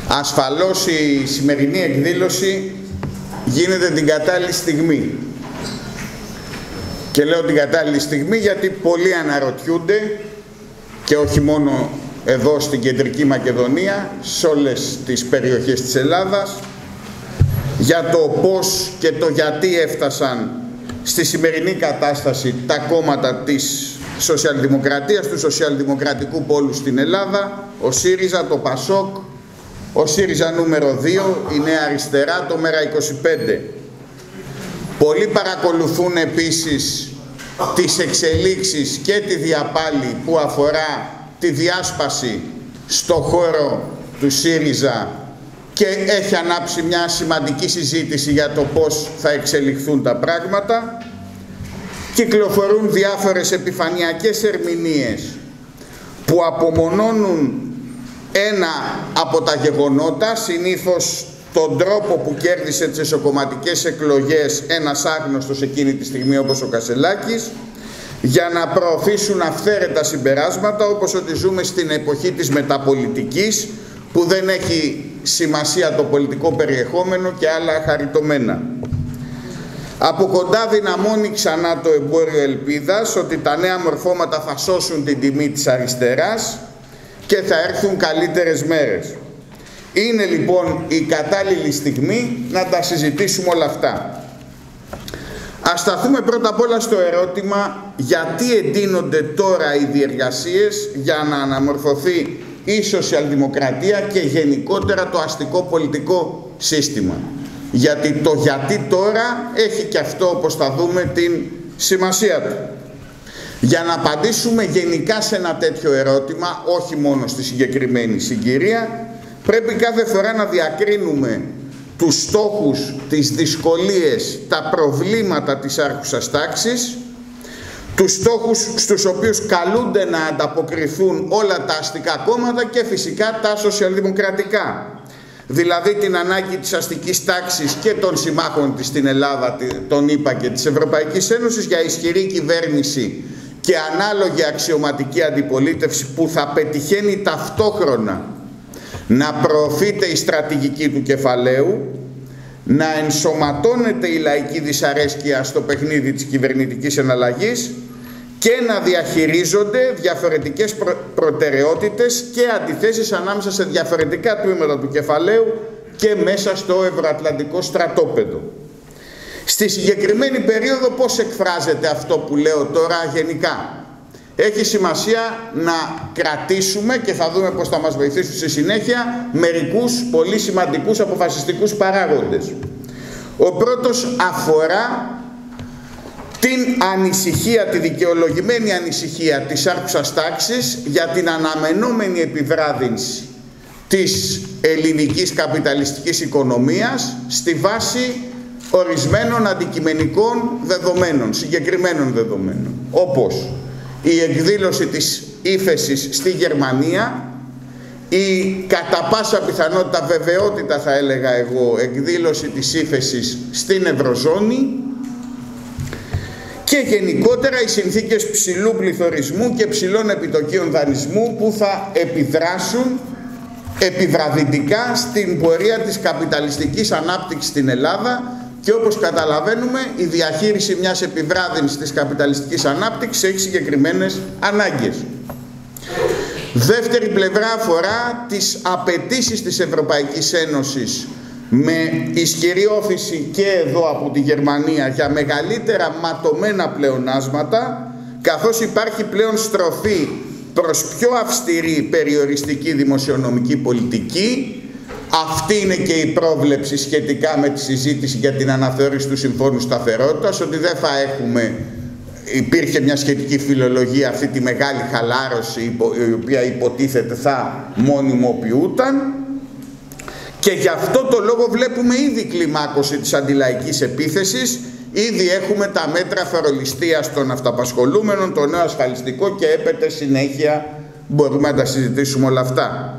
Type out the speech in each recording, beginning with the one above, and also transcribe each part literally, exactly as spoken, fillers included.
Ασφαλώς η σημερινή εκδήλωση γίνεται την κατάλληλη στιγμή. Και λέω την κατάλληλη στιγμή γιατί πολλοί αναρωτιούνται, και όχι μόνο εδώ στην Κεντρική Μακεδονία, σε όλες τις περιοχές της Ελλάδας, για το πώς και το γιατί έφτασαν στη σημερινή κατάσταση τα κόμματα της Σοσιαλδημοκρατίας, του Σοσιαλδημοκρατικού Πόλου στην Ελλάδα, ο ΣΥΡΙΖΑ, το ΠΑΣΟΚ, ο ΣΥΡΙΖΑ νούμερο δύο, η Νέα Αριστερά, το ΜΕΡΑ είκοσι πέντε. Πολλοί παρακολουθούν επίσης τις εξελίξεις και τη διαπάλη που αφορά τη διάσπαση στο χώρο του ΣΥΡΙΖΑ και έχει ανάψει μια σημαντική συζήτηση για το πώς θα εξελιχθούν τα πράγματα. Κυκλοφορούν διάφορες επιφανειακές ερμηνείες που απομονώνουν ένα από τα γεγονότα, συνήθως τον τρόπο που κέρδισε τις εσωκομματικές εκλογές ένας άγνωστος εκείνη τη στιγμή όπως ο Κασελάκης, για να προωθήσουν αυθαίρετα συμπεράσματα όπως ότι ζούμε στην εποχή της μεταπολιτικής, που δεν έχει σημασία το πολιτικό περιεχόμενο και άλλα χαριτωμένα. Από κοντά δυναμώνει ξανά το εμπόριο ελπίδας ότι τα νέα μορφώματα θα σώσουν την τιμή της αριστεράς και θα έρθουν καλύτερες μέρες. Είναι λοιπόν η κατάλληλη στιγμή να τα συζητήσουμε όλα αυτά. Ας σταθούμε πρώτα απ' όλα στο ερώτημα γιατί εντείνονται τώρα οι διεργασίες για να αναμορφωθεί η σοσιαλδημοκρατία και γενικότερα το αστικό πολιτικό σύστημα. Γιατί το γιατί τώρα έχει και αυτό, όπως θα δούμε, την σημασία του. Για να απαντήσουμε γενικά σε ένα τέτοιο ερώτημα, όχι μόνο στη συγκεκριμένη συγκυρία, πρέπει κάθε φορά να διακρίνουμε τους στόχους, τις δυσκολίες, τα προβλήματα της άρχουσας τάξης, τους στόχους στους οποίους καλούνται να ανταποκριθούν όλα τα αστικά κόμματα και φυσικά τα σοσιαλδημοκρατικά. Δηλαδή την ανάγκη της αστικής τάξης και των συμμάχων της στην Ελλάδα, τον ΗΠΑ και της Ευρωπαϊκής Ένωσης, για ισχυρή κυβέρνηση και ανάλογη αξιωματική αντιπολίτευση που θα πετυχαίνει ταυτόχρονα να προωθείται η στρατηγική του κεφαλαίου, να ενσωματώνεται η λαϊκή δυσαρέσκεια στο παιχνίδι της κυβερνητικής εναλλαγής και να διαχειρίζονται διαφορετικές προ προτεραιότητες και αντιθέσεις ανάμεσα σε διαφορετικά τμήματα του κεφαλαίου και μέσα στο ευρωατλαντικό στρατόπεδο. Στη συγκεκριμένη περίοδο πώς εκφράζεται αυτό που λέω τώρα γενικά? Έχει σημασία να κρατήσουμε, και θα δούμε πώς θα μας βοηθήσουν στη συνέχεια, μερικούς πολύ σημαντικούς αποφασιστικούς παράγοντες. Ο πρώτος αφορά την ανησυχία, τη δικαιολογημένη ανησυχία της άρχουσας τάξης για την αναμενόμενη επιβράδυνση της ελληνικής καπιταλιστικής οικονομίας στη βάση ορισμένων αντικειμενικών δεδομένων, συγκεκριμένων δεδομένων, όπως η εκδήλωση της ύφεσης στη Γερμανία, η κατά πάσα πιθανότητα, βεβαιότητα θα έλεγα εγώ, εκδήλωση της ύφεσης στην Ευρωζώνη και γενικότερα οι συνθήκες ψηλού πληθωρισμού και ψηλών επιτοκίων δανεισμού που θα επιδράσουν επιβραδυτικά στην πορεία της καπιταλιστικής ανάπτυξης στην Ελλάδα. Και όπως καταλαβαίνουμε, η διαχείριση μιας επιβράδυνσης της καπιταλιστικής ανάπτυξης έχει συγκεκριμένες ανάγκες. Δεύτερη πλευρά αφορά τις απαιτήσεις της Ευρωπαϊκής Ένωσης, με ισχυρή όθηση και εδώ από τη Γερμανία για μεγαλύτερα ματωμένα πλεονάσματα, καθώς υπάρχει πλέον στροφή προς πιο αυστηρή περιοριστική δημοσιονομική πολιτική. Αυτή είναι και η πρόβλεψη σχετικά με τη συζήτηση για την αναθεώρηση του Συμφώνου Σταθερότητας, ότι δεν θα έχουμε, υπήρχε μια σχετική φιλολογία, αυτή τη μεγάλη χαλάρωση η οποία υποτίθεται θα μονιμοποιούταν, και γι' αυτό το λόγο βλέπουμε ήδη κλιμάκωση της αντιλαϊκής επίθεσης. Ήδη έχουμε τα μέτρα φορολιστίας των αυταπασχολούμενων, το νέο ασφαλιστικό, και έπεται συνέχεια μπορούμε να τα συζητήσουμε όλα αυτά.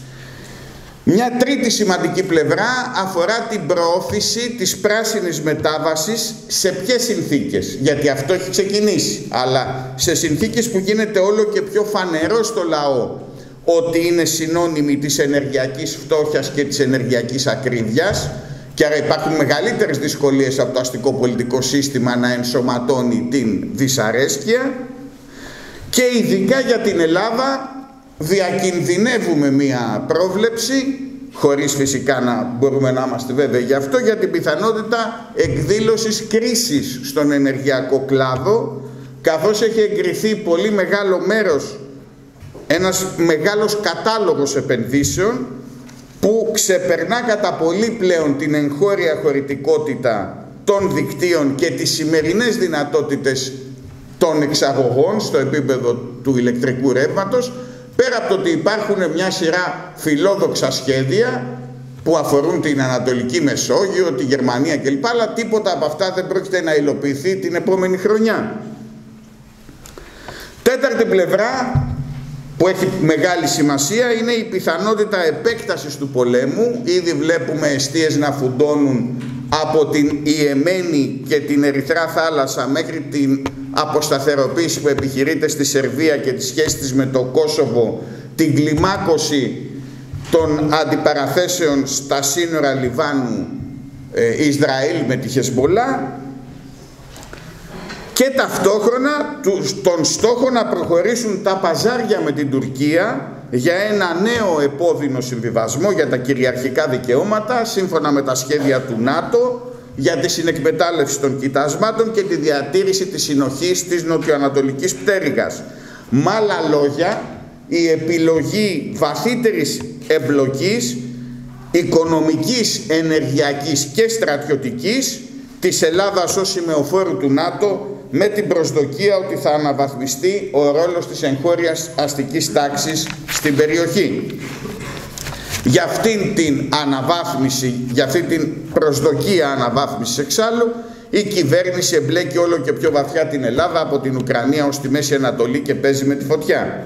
Μια τρίτη σημαντική πλευρά αφορά την προώθηση της πράσινης μετάβασης. Σε ποιες συνθήκες? Γιατί αυτό έχει ξεκινήσει, αλλά σε συνθήκες που γίνεται όλο και πιο φανερό στο λαό ότι είναι συνώνυμη της ενεργειακής φτώχειας και της ενεργειακής ακρίβειας και άρα υπάρχουν μεγαλύτερες δυσκολίες από το αστικό πολιτικό σύστημα να ενσωματώνει την δυσαρέσκεια, και ειδικά για την Ελλάδα διακινδυνεύουμε μία πρόβλεψη, χωρίς φυσικά να μπορούμε να είμαστε βέβαιοι γι' αυτό, για την πιθανότητα εκδήλωσης κρίσης στον ενεργειακό κλάδο, καθώς έχει εγκριθεί πολύ μεγάλο μέρος, ένας μεγάλος κατάλογος επενδύσεων που ξεπερνά κατά πολύ πλέον την εγχώρια χωρητικότητα των δικτύων και τις σημερινές δυνατότητες των εξαγωγών στο επίπεδο του ηλεκτρικού ρεύματος, πέρα από το ότι υπάρχουν μια σειρά φιλόδοξα σχέδια που αφορούν την Ανατολική Μεσόγειο, τη Γερμανία κλπ, αλλά τίποτα από αυτά δεν πρόκειται να υλοποιηθεί την επόμενη χρονιά. Τέταρτη πλευρά που έχει μεγάλη σημασία είναι η πιθανότητα επέκτασης του πολέμου. Ήδη βλέπουμε εστίες να φουντώνουν από την Ιεμένη και την Ερυθρά θάλασσα μέχρι την αποσταθεροποίηση που επιχειρείται στη Σερβία και τη σχέση της με το Κόσοβο, την κλιμάκωση των αντιπαραθέσεων στα σύνορα Λιβάνου ε, Ισραήλ με τη Χεσμολά, και ταυτόχρονα τον στόχο να προχωρήσουν τα παζάρια με την Τουρκία για ένα νέο επώδυνο συμβιβασμό για τα κυριαρχικά δικαιώματα σύμφωνα με τα σχέδια του ΝΑΤΟ, για τη συνεκμετάλλευση των κοιτασμάτων και τη διατήρηση της συνοχής της νοτιοανατολικής πτέρυγας. Με άλλα λόγια, η επιλογή βαθύτερης εμπλοκής οικονομικής, ενεργειακής και στρατιωτικής της Ελλάδας ως σημεοφόρου του ΝΑΤΟ, με την προσδοκία ότι θα αναβαθμιστεί ο ρόλος της εγχώριας αστικής τάξης στην περιοχή. Για αυτήν την αναβάθμιση, για αυτήν την προσδοκία αναβάθμισης εξάλλου, η κυβέρνηση εμπλέκει όλο και πιο βαθιά την Ελλάδα από την Ουκρανία ως τη Μέση Ανατολή και παίζει με τη φωτιά.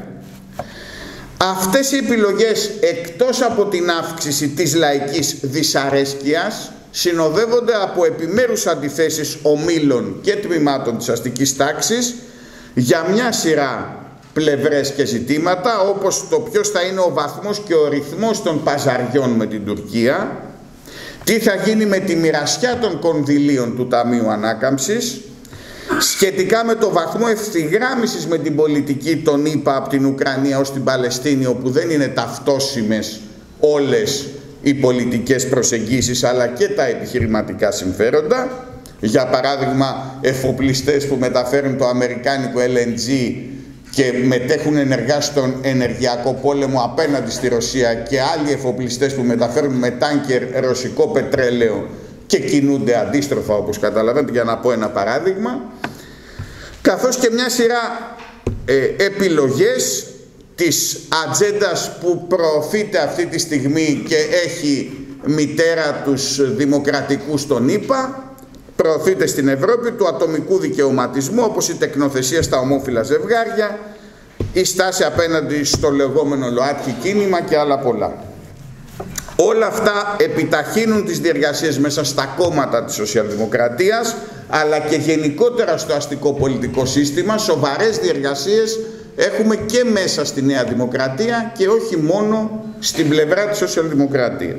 Αυτές οι επιλογές, εκτός από την αύξηση της λαϊκής δυσαρέσκειας, συνοδεύονται από επιμέρους αντιθέσεις ομίλων και τμήματων της αστικής τάξης για μια σειρά πλευρές και ζητήματα, όπως το ποιος θα είναι ο βαθμός και ο ρυθμός των παζαριών με την Τουρκία, τι θα γίνει με τη μοιρασιά των κονδυλίων του Ταμείου Ανάκαμψης, σχετικά με το βαθμό ευθυγράμμισης με την πολιτική των ΗΠΑ από την Ουκρανία ως την Παλαιστίνη, όπου δεν είναι ταυτόσιμες όλες οι πολιτικές προσεγγίσεις αλλά και τα επιχειρηματικά συμφέροντα. Για παράδειγμα, εφοπλιστές που μεταφέρουν το αμερικάνικο ελ εν τζι και μετέχουν ενεργά στον ενεργειακό πόλεμο απέναντι στη Ρωσία, και άλλοι εφοπλιστές που μεταφέρουν με τάνκερ ρωσικό πετρέλαιο και κινούνται αντίστροφα, όπως καταλαβαίνετε, για να πω ένα παράδειγμα, καθώς και μια σειρά ε, επιλογές της ατζέντας που προωθείται αυτή τη στιγμή και έχει μητέρα τους δημοκρατικούς των ΗΠΑ, προωθείται στην Ευρώπη, του ατομικού δικαιωματισμού, όπως η τεκνοθεσία στα ομόφυλα ζευγάρια, η στάση απέναντι στο λεγόμενο ΛΟΑΤΚΙ κίνημα και άλλα πολλά. Όλα αυτά επιταχύνουν τις διεργασίες μέσα στα κόμματα της σοσιαλδημοκρατίας, αλλά και γενικότερα στο αστικό πολιτικό σύστημα. Σοβαρές διεργασίες έχουμε και μέσα στη Νέα Δημοκρατία και όχι μόνο στην πλευρά της σοσιαλδημοκρατίας.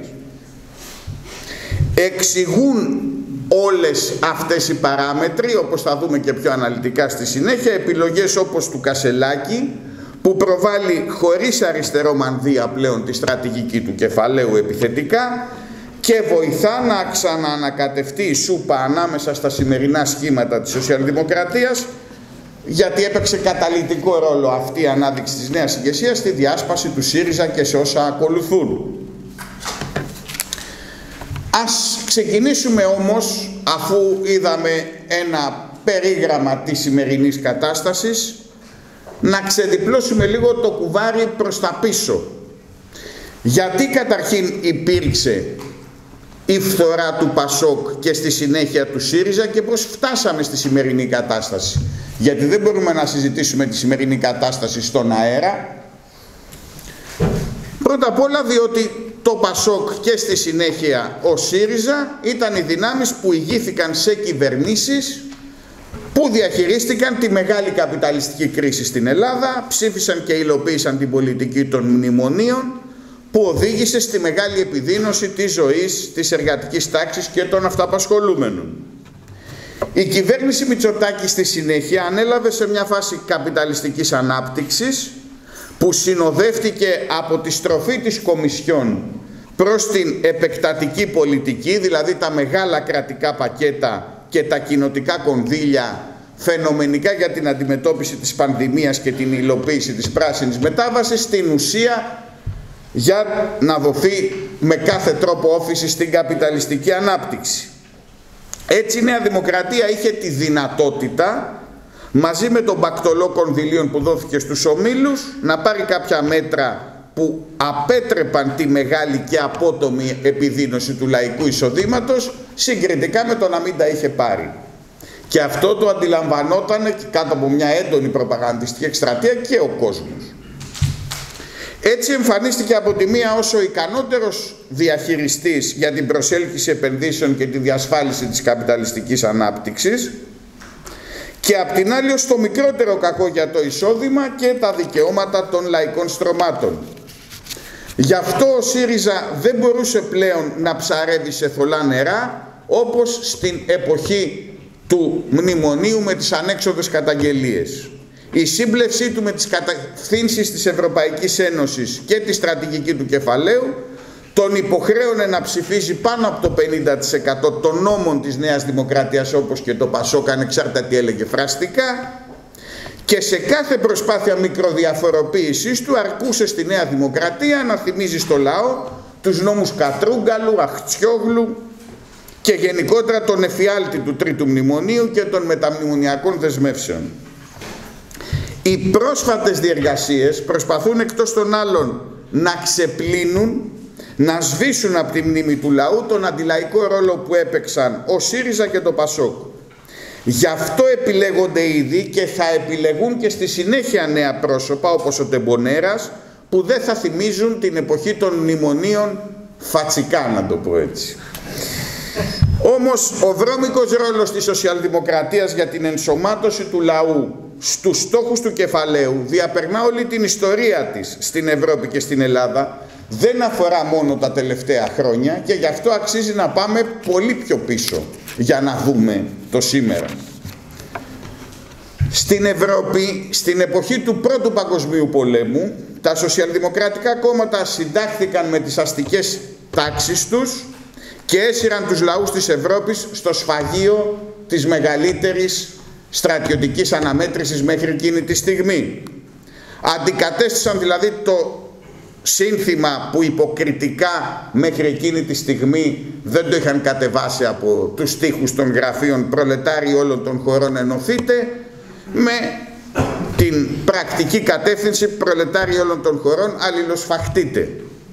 Εξηγούν όλες αυτές οι παράμετροι, όπως θα δούμε και πιο αναλυτικά στη συνέχεια, επιλογές όπως του Κασελάκη, που προβάλλει χωρίς αριστερό μανδύα πλέον τη στρατηγική του κεφαλαίου επιθετικά και βοηθά να ξαναανακατευτεί η σούπα ανάμεσα στα σημερινά σχήματα της σοσιαλδημοκρατίας, γιατί έπαιξε καταλυτικό ρόλο αυτή η ανάδειξη της νέας ηγεσίας στη διάσπαση του ΣΥΡΙΖΑ και σε όσα ακολουθούν. Ας ξεκινήσουμε όμως, αφού είδαμε ένα περίγραμμα της σημερινής κατάστασης, να ξεδιπλώσουμε λίγο το κουβάρι προς τα πίσω. Γιατί καταρχήν υπήρξε η φθορά του ΠΑΣΟΚ και στη συνέχεια του ΣΥΡΙΖΑ και πώς φτάσαμε στη σημερινή κατάσταση? Γιατί δεν μπορούμε να συζητήσουμε τη σημερινή κατάσταση στον αέρα. Πρώτα απ' όλα διότι το ΠΑΣΟΚ και στη συνέχεια ο ΣΥΡΙΖΑ ήταν οι δυνάμεις που ηγήθηκαν σε κυβερνήσεις που διαχειρίστηκαν τη μεγάλη καπιταλιστική κρίση στην Ελλάδα, ψήφισαν και υλοποίησαν την πολιτική των μνημονίων που οδήγησε στη μεγάλη επιδείνωση της ζωής της εργατικής τάξης και των αυταπασχολούμενων. Η κυβέρνηση Μητσοτάκη στη συνέχεια ανέλαβε σε μια φάση καπιταλιστικής ανάπτυξης που συνοδεύτηκε από τη στροφή της Κομισιόν προς την επεκτατική πολιτική, δηλαδή τα μεγάλα κρατικά πακέτα και τα κοινοτικά κονδύλια φαινομενικά για την αντιμετώπιση της πανδημίας και την υλοποίηση της πράσινης μετάβασης, στην ουσία για να δοθεί με κάθε τρόπο όφηση στην καπιταλιστική ανάπτυξη. Έτσι η Νέα Δημοκρατία είχε τη δυνατότητα, μαζί με τον μπακτολό κονδυλίων που δόθηκε στους ομίλους, να πάρει κάποια μέτρα που απέτρεπαν τη μεγάλη και απότομη επιδείνωση του λαϊκού εισοδήματος, συγκριτικά με το να μην τα είχε πάρει. Και αυτό το αντιλαμβανόταν κάτω από μια έντονη προπαγανδιστική εκστρατεία και ο κόσμος. Έτσι εμφανίστηκε από τη μία ως ο ικανότερος διαχειριστής για την προσέλκυση επενδύσεων και τη διασφάλιση της καπιταλιστικής ανάπτυξης και απ' την άλλη ως το μικρότερο κακό για το εισόδημα και τα δικαιώματα των λαϊκών στρωμάτων. Γι' αυτό ο ΣΥΡΙΖΑ δεν μπορούσε πλέον να ψαρεύει σε θολά νερά όπως στην εποχή του μνημονίου με τις ανέξοδες καταγγελίες. Η σύμπλευσή του με τις κατευθύνσεις της Ευρωπαϊκής Ένωσης και τη στρατηγική του κεφαλαίου τον υποχρέωνε να ψηφίζει πάνω από το πενήντα τοις εκατό των νόμων της Νέας Δημοκρατίας, όπως και το Πασόκ ανεξάρτητα τι έλεγε φραστικά, και σε κάθε προσπάθεια μικροδιαφοροποίησης του αρκούσε στη Νέα Δημοκρατία να θυμίζει στο λαό τους νόμους Κατρούγκαλου, Αχτσιόγλου και γενικότερα τον εφιάλτη του Τρίτου Μνημονίου και των μεταμνημονιακών δεσμεύσεων. Οι πρόσφατες διεργασίες προσπαθούν εκτός των άλλων να ξεπλύνουν, να σβήσουν από τη μνήμη του λαού τον αντιλαϊκό ρόλο που έπαιξαν ο ΣΥΡΙΖΑ και το Πασόκ. Γι' αυτό επιλέγονται ήδη και θα επιλεγούν και στη συνέχεια νέα πρόσωπα όπως ο Τεμπονέρας, που δεν θα θυμίζουν την εποχή των μνημονίων φατσικά, να το πω έτσι. Όμως ο βρώμικος ρόλος της σοσιαλδημοκρατίας για την ενσωμάτωση του λαού στους στόχους του κεφαλαίου διαπερνά όλη την ιστορία της στην Ευρώπη και στην Ελλάδα, δεν αφορά μόνο τα τελευταία χρόνια και γι' αυτό αξίζει να πάμε πολύ πιο πίσω για να δούμε το σήμερα. Στην Ευρώπη, στην εποχή του Πρώτου Παγκοσμίου Πολέμου, τα σοσιαλδημοκρατικά κόμματα συντάχθηκαν με τις αστικές τάξεις τους και έσυραν τους λαούς της Ευρώπης στο σφαγείο της μεγαλύτερης στρατιωτικής αναμέτρησης μέχρι εκείνη τη στιγμή. Αντικατέστησαν δηλαδή το σύνθημα που υποκριτικά μέχρι εκείνη τη στιγμή δεν το είχαν κατεβάσει από τους στίχους των γραφείων «Προλετάριοι όλων των χωρών ενωθείτε», με την πρακτική κατεύθυνση «Προλετάριοι όλων των χωρών αλληλοσφαχτείτε».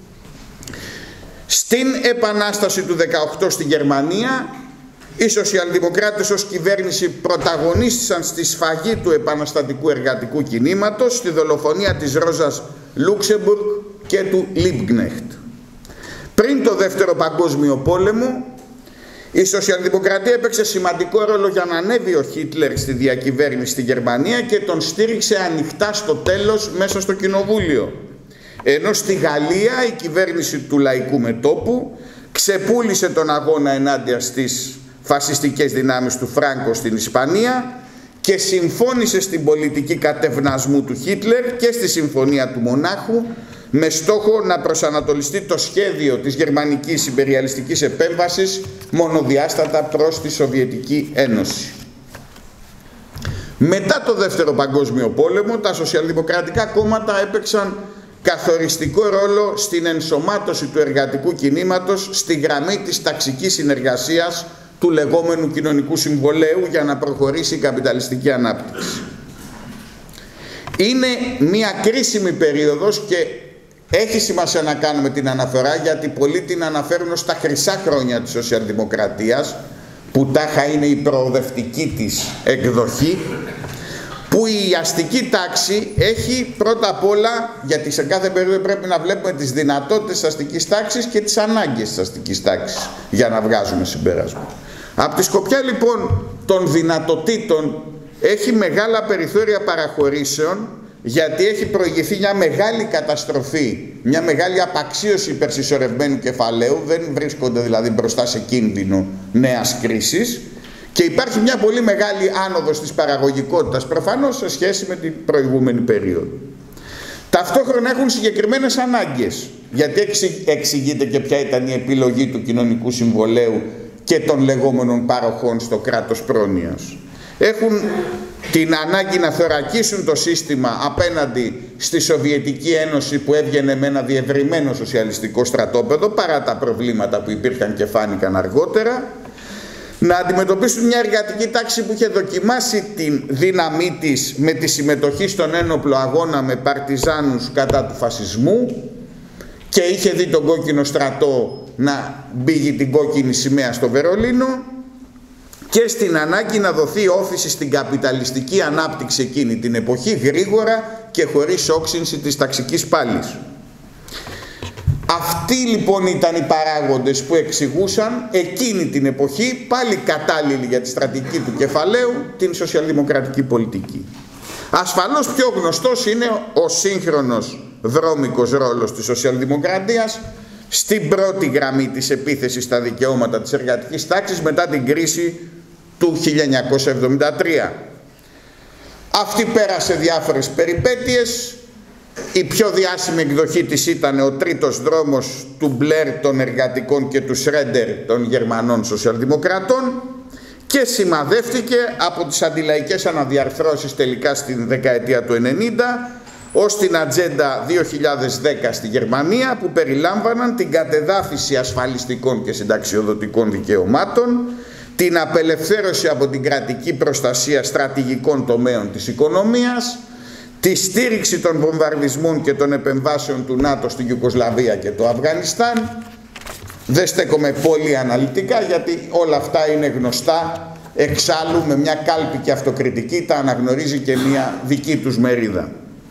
Στην Επανάσταση του δεκαοκτώ στη Γερμανία, οι σοσιαλδημοκράτες ως κυβέρνηση πρωταγωνίστησαν στη σφαγή του επαναστατικού εργατικού κινήματος, στη δολοφονία της Ρόζας Λούξεμπουργκ και του Λίμπκνεχτ. Πριν το Δεύτερο Παγκόσμιο Πόλεμο, η σοσιαλδημοκρατία έπαιξε σημαντικό ρόλο για να ανέβει ο Χίτλερ στη διακυβέρνηση στη Γερμανία και τον στήριξε ανοιχτά στο τέλος μέσα στο κοινοβούλιο. Ενώ στη Γαλλία η κυβέρνηση του λαϊκού μετώπου ξεπούλησε τον αγώνα ενάντια στις φασιστικές δυνάμεις του Φράγκο στην Ισπανία και συμφώνησε στην πολιτική κατευνασμού του Χίτλερ και στη Συμφωνία του Μονάχου, με στόχο να προσανατολιστεί το σχέδιο της γερμανικής ιμπεριαλιστικής επέμβασης μονοδιάστατα προς τη Σοβιετική Ένωση. Μετά το Δεύτερο Παγκόσμιο Πόλεμο, τα σοσιαλδημοκρατικά κόμματα έπαιξαν καθοριστικό ρόλο στην ενσωμάτωση του εργατικού κινήματος στη γραμμή της ταξικής συνεργασίας του λεγόμενου κοινωνικού συμβολέου για να προχωρήσει η καπιταλιστική ανάπτυξη. Είναι μια κρίσιμη περίοδος και έχει σημασία να κάνουμε την αναφορά, γιατί πολλοί την αναφέρουν ως τα χρυσά χρόνια της σοσιαλδημοκρατίας, που τάχα είναι η προοδευτική της εκδοχή, που η αστική τάξη έχει πρώτα απ' όλα, γιατί σε κάθε περίοδο πρέπει να βλέπουμε τις δυνατότητες της αστικής τάξης και τις ανάγκες της αστικής τάξης για να βγάζουμε συμπέρασμα. Από τη σκοπιά λοιπόν των δυνατοτήτων έχει μεγάλα περιθώρια παραχωρήσεων, γιατί έχει προηγηθεί μια μεγάλη καταστροφή, μια μεγάλη απαξίωση υπερσυσσωρευμένου κεφαλαίου, δεν βρίσκονται δηλαδή μπροστά σε κίνδυνο νέας κρίσης, και υπάρχει μια πολύ μεγάλη άνοδος της παραγωγικότητας προφανώς σε σχέση με την προηγούμενη περίοδο. Ταυτόχρονα έχουν συγκεκριμένες ανάγκες, γιατί εξηγείται και ποια ήταν η επιλογή του κοινωνικού συμβολαίου και των λεγόμενων παροχών στο κράτος πρόνοιας. Έχουν την ανάγκη να θωρακίσουν το σύστημα απέναντι στη Σοβιετική Ένωση, που έβγαινε με ένα διευρυμένο σοσιαλιστικό στρατόπεδο παρά τα προβλήματα που υπήρχαν και φάνηκαν αργότερα, να αντιμετωπίσουν μια εργατική τάξη που είχε δοκιμάσει την δύναμή της με τη συμμετοχή στον ένοπλο αγώνα με παρτιζάνους κατά του φασισμού και είχε δει τον κόκκινο στρατό να μπήγει την κόκκινη σημαία στο Βερολίνο, και στην ανάγκη να δοθεί όθηση στην καπιταλιστική ανάπτυξη εκείνη την εποχή, γρήγορα και χωρίς όξυνση της ταξικής πάλης. Αυτοί λοιπόν ήταν οι παράγοντες που εξηγούσαν εκείνη την εποχή, πάλι κατάλληλοι για τη στρατηγική του κεφαλαίου, την σοσιαλδημοκρατική πολιτική. Ασφαλώς πιο γνωστός είναι ο σύγχρονος δρόμικος ρόλος της σοσιαλδημοκρατίας στην πρώτη γραμμή της επίθεσης στα δικαιώματα της εργατικής τάξης μετά την κρίση του χίλια εννιακόσια εβδομήντα τρία. Αυτή πέρασε διάφορες περιπέτειες. Η πιο διάσημη εκδοχή της ήταν ο τρίτος δρόμος του Μπλερ των εργατικών και του Σρέντερ των Γερμανών σοσιαλδημοκρατών, και σημαδεύτηκε από τις αντιλαϊκές αναδιαρθρώσεις τελικά στην δεκαετία του ενενήντα ως την Ατζέντα δύο χιλιάδες δέκα στη Γερμανία, που περιλάμβαναν την κατεδάφιση ασφαλιστικών και συνταξιοδοτικών δικαιωμάτων, την απελευθέρωση από την κρατική προστασία στρατηγικών τομέων της οικονομίας, τη στήριξη των βομβαρδισμών και των επεμβάσεων του ΝΑΤΟ στην Ιουγκοσλαβία και το Αφγανιστάν. Δεν στέκομαι πολύ αναλυτικά, γιατί όλα αυτά είναι γνωστά, εξάλλου με μια κάλπη και αυτοκριτική τα αναγνωρίζει και μια δική τους μερίδα.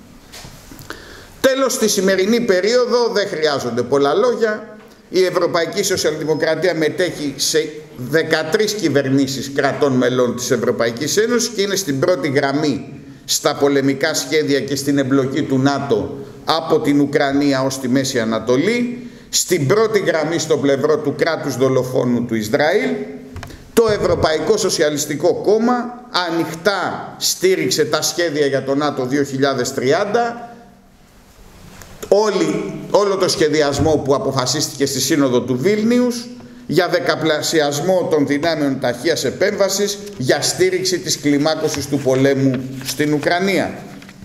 Τέλος, στη σημερινή περίοδο δεν χρειάζονται πολλά λόγια. Η Ευρωπαϊκή Σοσιαλδημοκρατία μετέχει σε δεκατρείς κυβερνήσεις κρατών μελών της Ευρωπαϊκής Ένωσης και είναι στην πρώτη γραμμή στα πολεμικά σχέδια και στην εμπλοκή του ΝΑΤΟ από την Ουκρανία ως τη Μέση Ανατολή, στην πρώτη γραμμή στο πλευρό του κράτους δολοφόνου του Ισραήλ. Το Ευρωπαϊκό Σοσιαλιστικό Κόμμα ανοιχτά στήριξε τα σχέδια για το ΝΑΤΟ δύο χιλιάδες τριάντα, Όλη, όλο το σχεδιασμό που αποφασίστηκε στη Σύνοδο του Βίλνιους για δεκαπλασιασμό των δυνάμεων ταχείας επέμβασης για στήριξη της κλιμάκωσης του πολέμου στην Ουκρανία.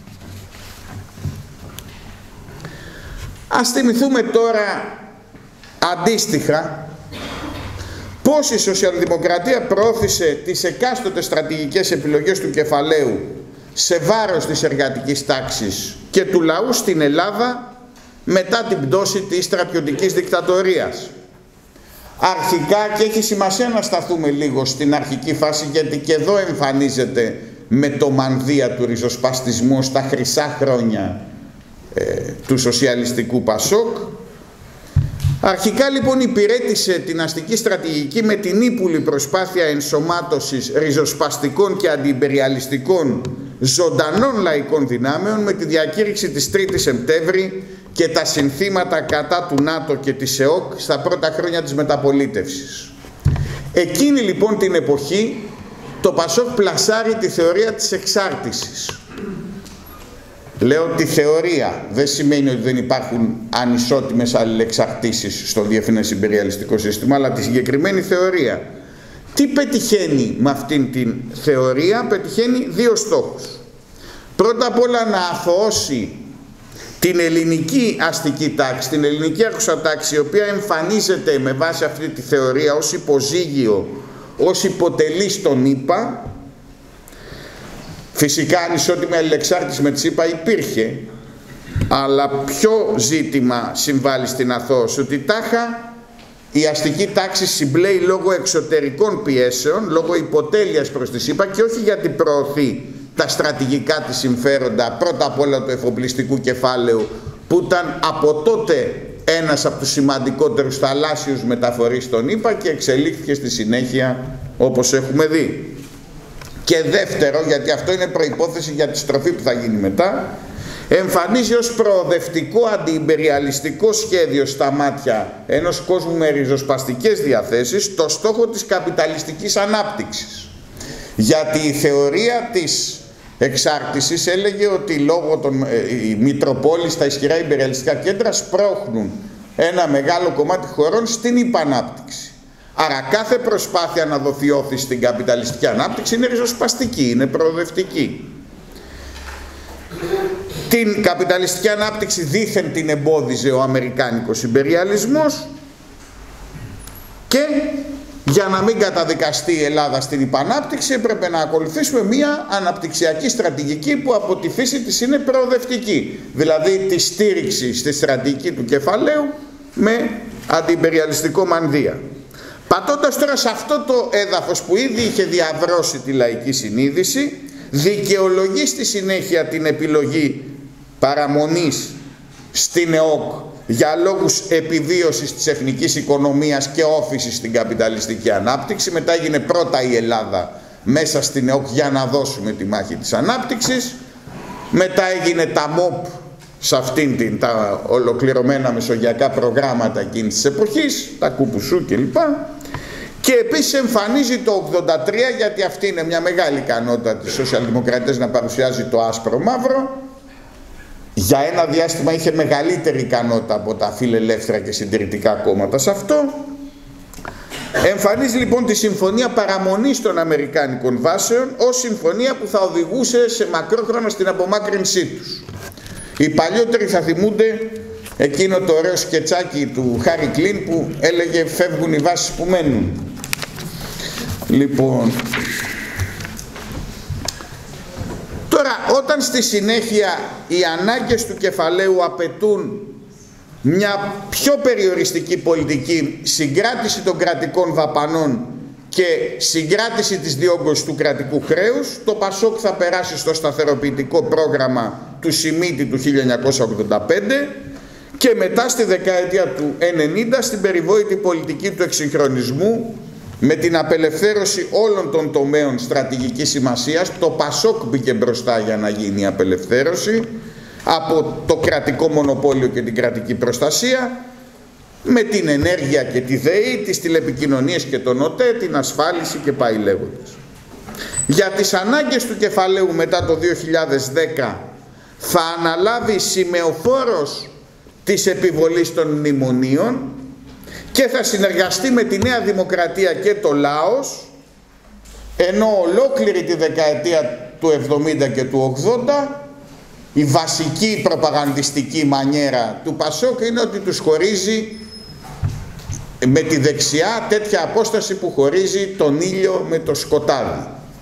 Ας θυμηθούμε τώρα αντίστοιχα πώς η σοσιαλδημοκρατία προώθησε τις εκάστοτε στρατηγικές επιλογές του κεφαλαίου σε βάρος της εργατικής τάξης και του λαού στην Ελλάδα μετά την πτώση της στρατιωτικής δικτατορίας. Αρχικά, και έχει σημασία να σταθούμε λίγο στην αρχική φάση, γιατί και εδώ εμφανίζεται με το μανδύα του ριζοσπαστισμού στα χρυσά χρόνια ε, του σοσιαλιστικού Πασόκ. Αρχικά λοιπόν υπηρέτησε την αστική στρατηγική με την ύπουλη προσπάθεια ενσωμάτωσης ριζοσπαστικών και αντιιμπεριαλιστικών ζωντανών λαϊκών δυνάμεων με τη διακήρυξη της τρίτης Σεπτέμβρη και τα συνθήματα κατά του ΝΑΤΟ και της ΕΟΚ στα πρώτα χρόνια της μεταπολίτευσης. Εκείνη λοιπόν την εποχή το Πασόκ πλασάρει τη θεωρία της εξάρτησης. Λέω τη θεωρία, δεν σημαίνει ότι δεν υπάρχουν ανισότιμες αλληλεξαρτήσεις στο διεθνές ιμπεριαλιστικό σύστημα, αλλά τη συγκεκριμένη θεωρία. Τι πετυχαίνει με αυτήν την θεωρία? Πετυχαίνει δύο στόχους. Πρώτα απ' όλα να αθωώσει την ελληνική αστική τάξη, την ελληνική άρχουσα τάξη, η οποία εμφανίζεται με βάση αυτή τη θεωρία ως υποζύγιο, ως υποτελής των ΗΠΑ. Φυσικά ανισότιμη αλληλεξάρτηση με τις ΗΠΑ υπήρχε, αλλά ποιο ζήτημα συμβάλλει στην αθώωση? Ότι τάχα η αστική τάξη συμπλέει λόγω εξωτερικών πιέσεων, λόγω υποτέλειας προς τις ΗΠΑ και όχι γιατί προωθεί τα στρατηγικά της συμφέροντα, πρώτα απ' όλα του εφοπλιστικού κεφάλαιου, που ήταν από τότε ένας από τους σημαντικότερους θαλάσσιους μεταφορείς των ΗΠΑ και εξελίχθηκε στη συνέχεια όπως έχουμε δει. Και δεύτερο, γιατί αυτό είναι προϋπόθεση για τη στροφή που θα γίνει μετά, εμφανίζει ως προοδευτικό αντιυμπεριαλιστικό σχέδιο στα μάτια ενός κόσμου με ριζοσπαστικές διαθέσεις το στόχο της καπιταλιστικής ανάπτυξης. Γιατί η θεωρία της εξάρτησης έλεγε ότι λόγω των οι Μητροπόλεις, τα ισχυρά ιμπεριαλιστικά κέντρα σπρώχνουν ένα μεγάλο κομμάτι χωρών στην υπανάπτυξη. Άρα κάθε προσπάθεια να δοθεί όθηση στην καπιταλιστική ανάπτυξη είναι ριζοσπαστική, είναι προοδευτική. Την καπιταλιστική ανάπτυξη δήθεν την εμπόδιζε ο αμερικάνικος ιμπεριαλισμός και για να μην καταδικαστεί η Ελλάδα στην υπανάπτυξη έπρεπε να ακολουθήσουμε μία αναπτυξιακή στρατηγική που από τη φύση της είναι προοδευτική, δηλαδή τη στήριξη στη στρατηγική του κεφαλαίου με αντιυμπεριαλιστικό μανδύα. Πατώντας τώρα σε αυτό το έδαφος που ήδη είχε διαβρώσει τη λαϊκή συνείδηση, δικαιολογεί στη συνέχεια την επιλογή παραμονής στην ΕΟΚ για λόγους επιβίωσης της εθνικής οικονομίας και όφησης στην καπιταλιστική ανάπτυξη. Μετά έγινε πρώτα η Ελλάδα μέσα στην ΕΟΚ για να δώσουμε τη μάχη της ανάπτυξης. Μετά έγινε τα ΜΟΠ σε αυτήν την, τα ολοκληρωμένα μεσογειακά προγράμματα εκείνης της εποχής, τα Κουπουσού κλπ. Και επίσης εμφανίζει το ογδόντα τρία, γιατί αυτή είναι μια μεγάλη ικανότητα της σοσιαλδημοκρατίας να παρουσιάζει το άσπρο μαύρο. Για ένα διάστημα είχε μεγαλύτερη ικανότητα από τα φιλελεύθερα και συντηρητικά κόμματα σε αυτό. Εμφανίζει λοιπόν τη συμφωνία παραμονής των αμερικάνικων βάσεων ως συμφωνία που θα οδηγούσε σε μακρόχρονα στην απομάκρυνσή τους. Οι παλιότεροι θα θυμούνται εκείνο το ωραίο σκετσάκι του Χάρι Κλίν που έλεγε «Φεύγουν οι βάσεις που μένουν». Λοιπόν, τώρα όταν στη συνέχεια οι ανάγκες του κεφαλαίου απαιτούν μια πιο περιοριστική πολιτική, συγκράτηση των κρατικών δαπανών και συγκράτηση της διόγκωσης του κρατικού χρέους, το Πασόκ θα περάσει στο σταθεροποιητικό πρόγραμμα του Σιμίτη του χίλια εννιακόσια ογδόντα πέντε και μετά στη δεκαετία του ενενήντα στην περιβόητη πολιτική του εξυγχρονισμού με την απελευθέρωση όλων των τομέων στρατηγικής σημασίας. Το Πασόκ μπήκε μπροστά για να γίνει η απελευθέρωση από το κρατικό μονοπόλιο και την κρατική προστασία, με την ενέργεια και τη ΔΕΗ, τις τηλεπικοινωνίες και τον ΟΤΕ, την ασφάλιση και πάει λέγοντας. Για τις ανάγκες του κεφαλαίου μετά το δύο χιλιάδες δέκα θα αναλάβει σημεοφόρος της επιβολής των μνημονίων και θα συνεργαστεί με τη Νέα Δημοκρατία και το Λάος, ενώ ολόκληρη τη δεκαετία του εβδομήντα και του ογδόντα η βασική προπαγανδιστική μανιέρα του Πασόκ είναι ότι τους χωρίζει με τη δεξιά τέτοια απόσταση που χωρίζει τον ήλιο με το σκοτάδι.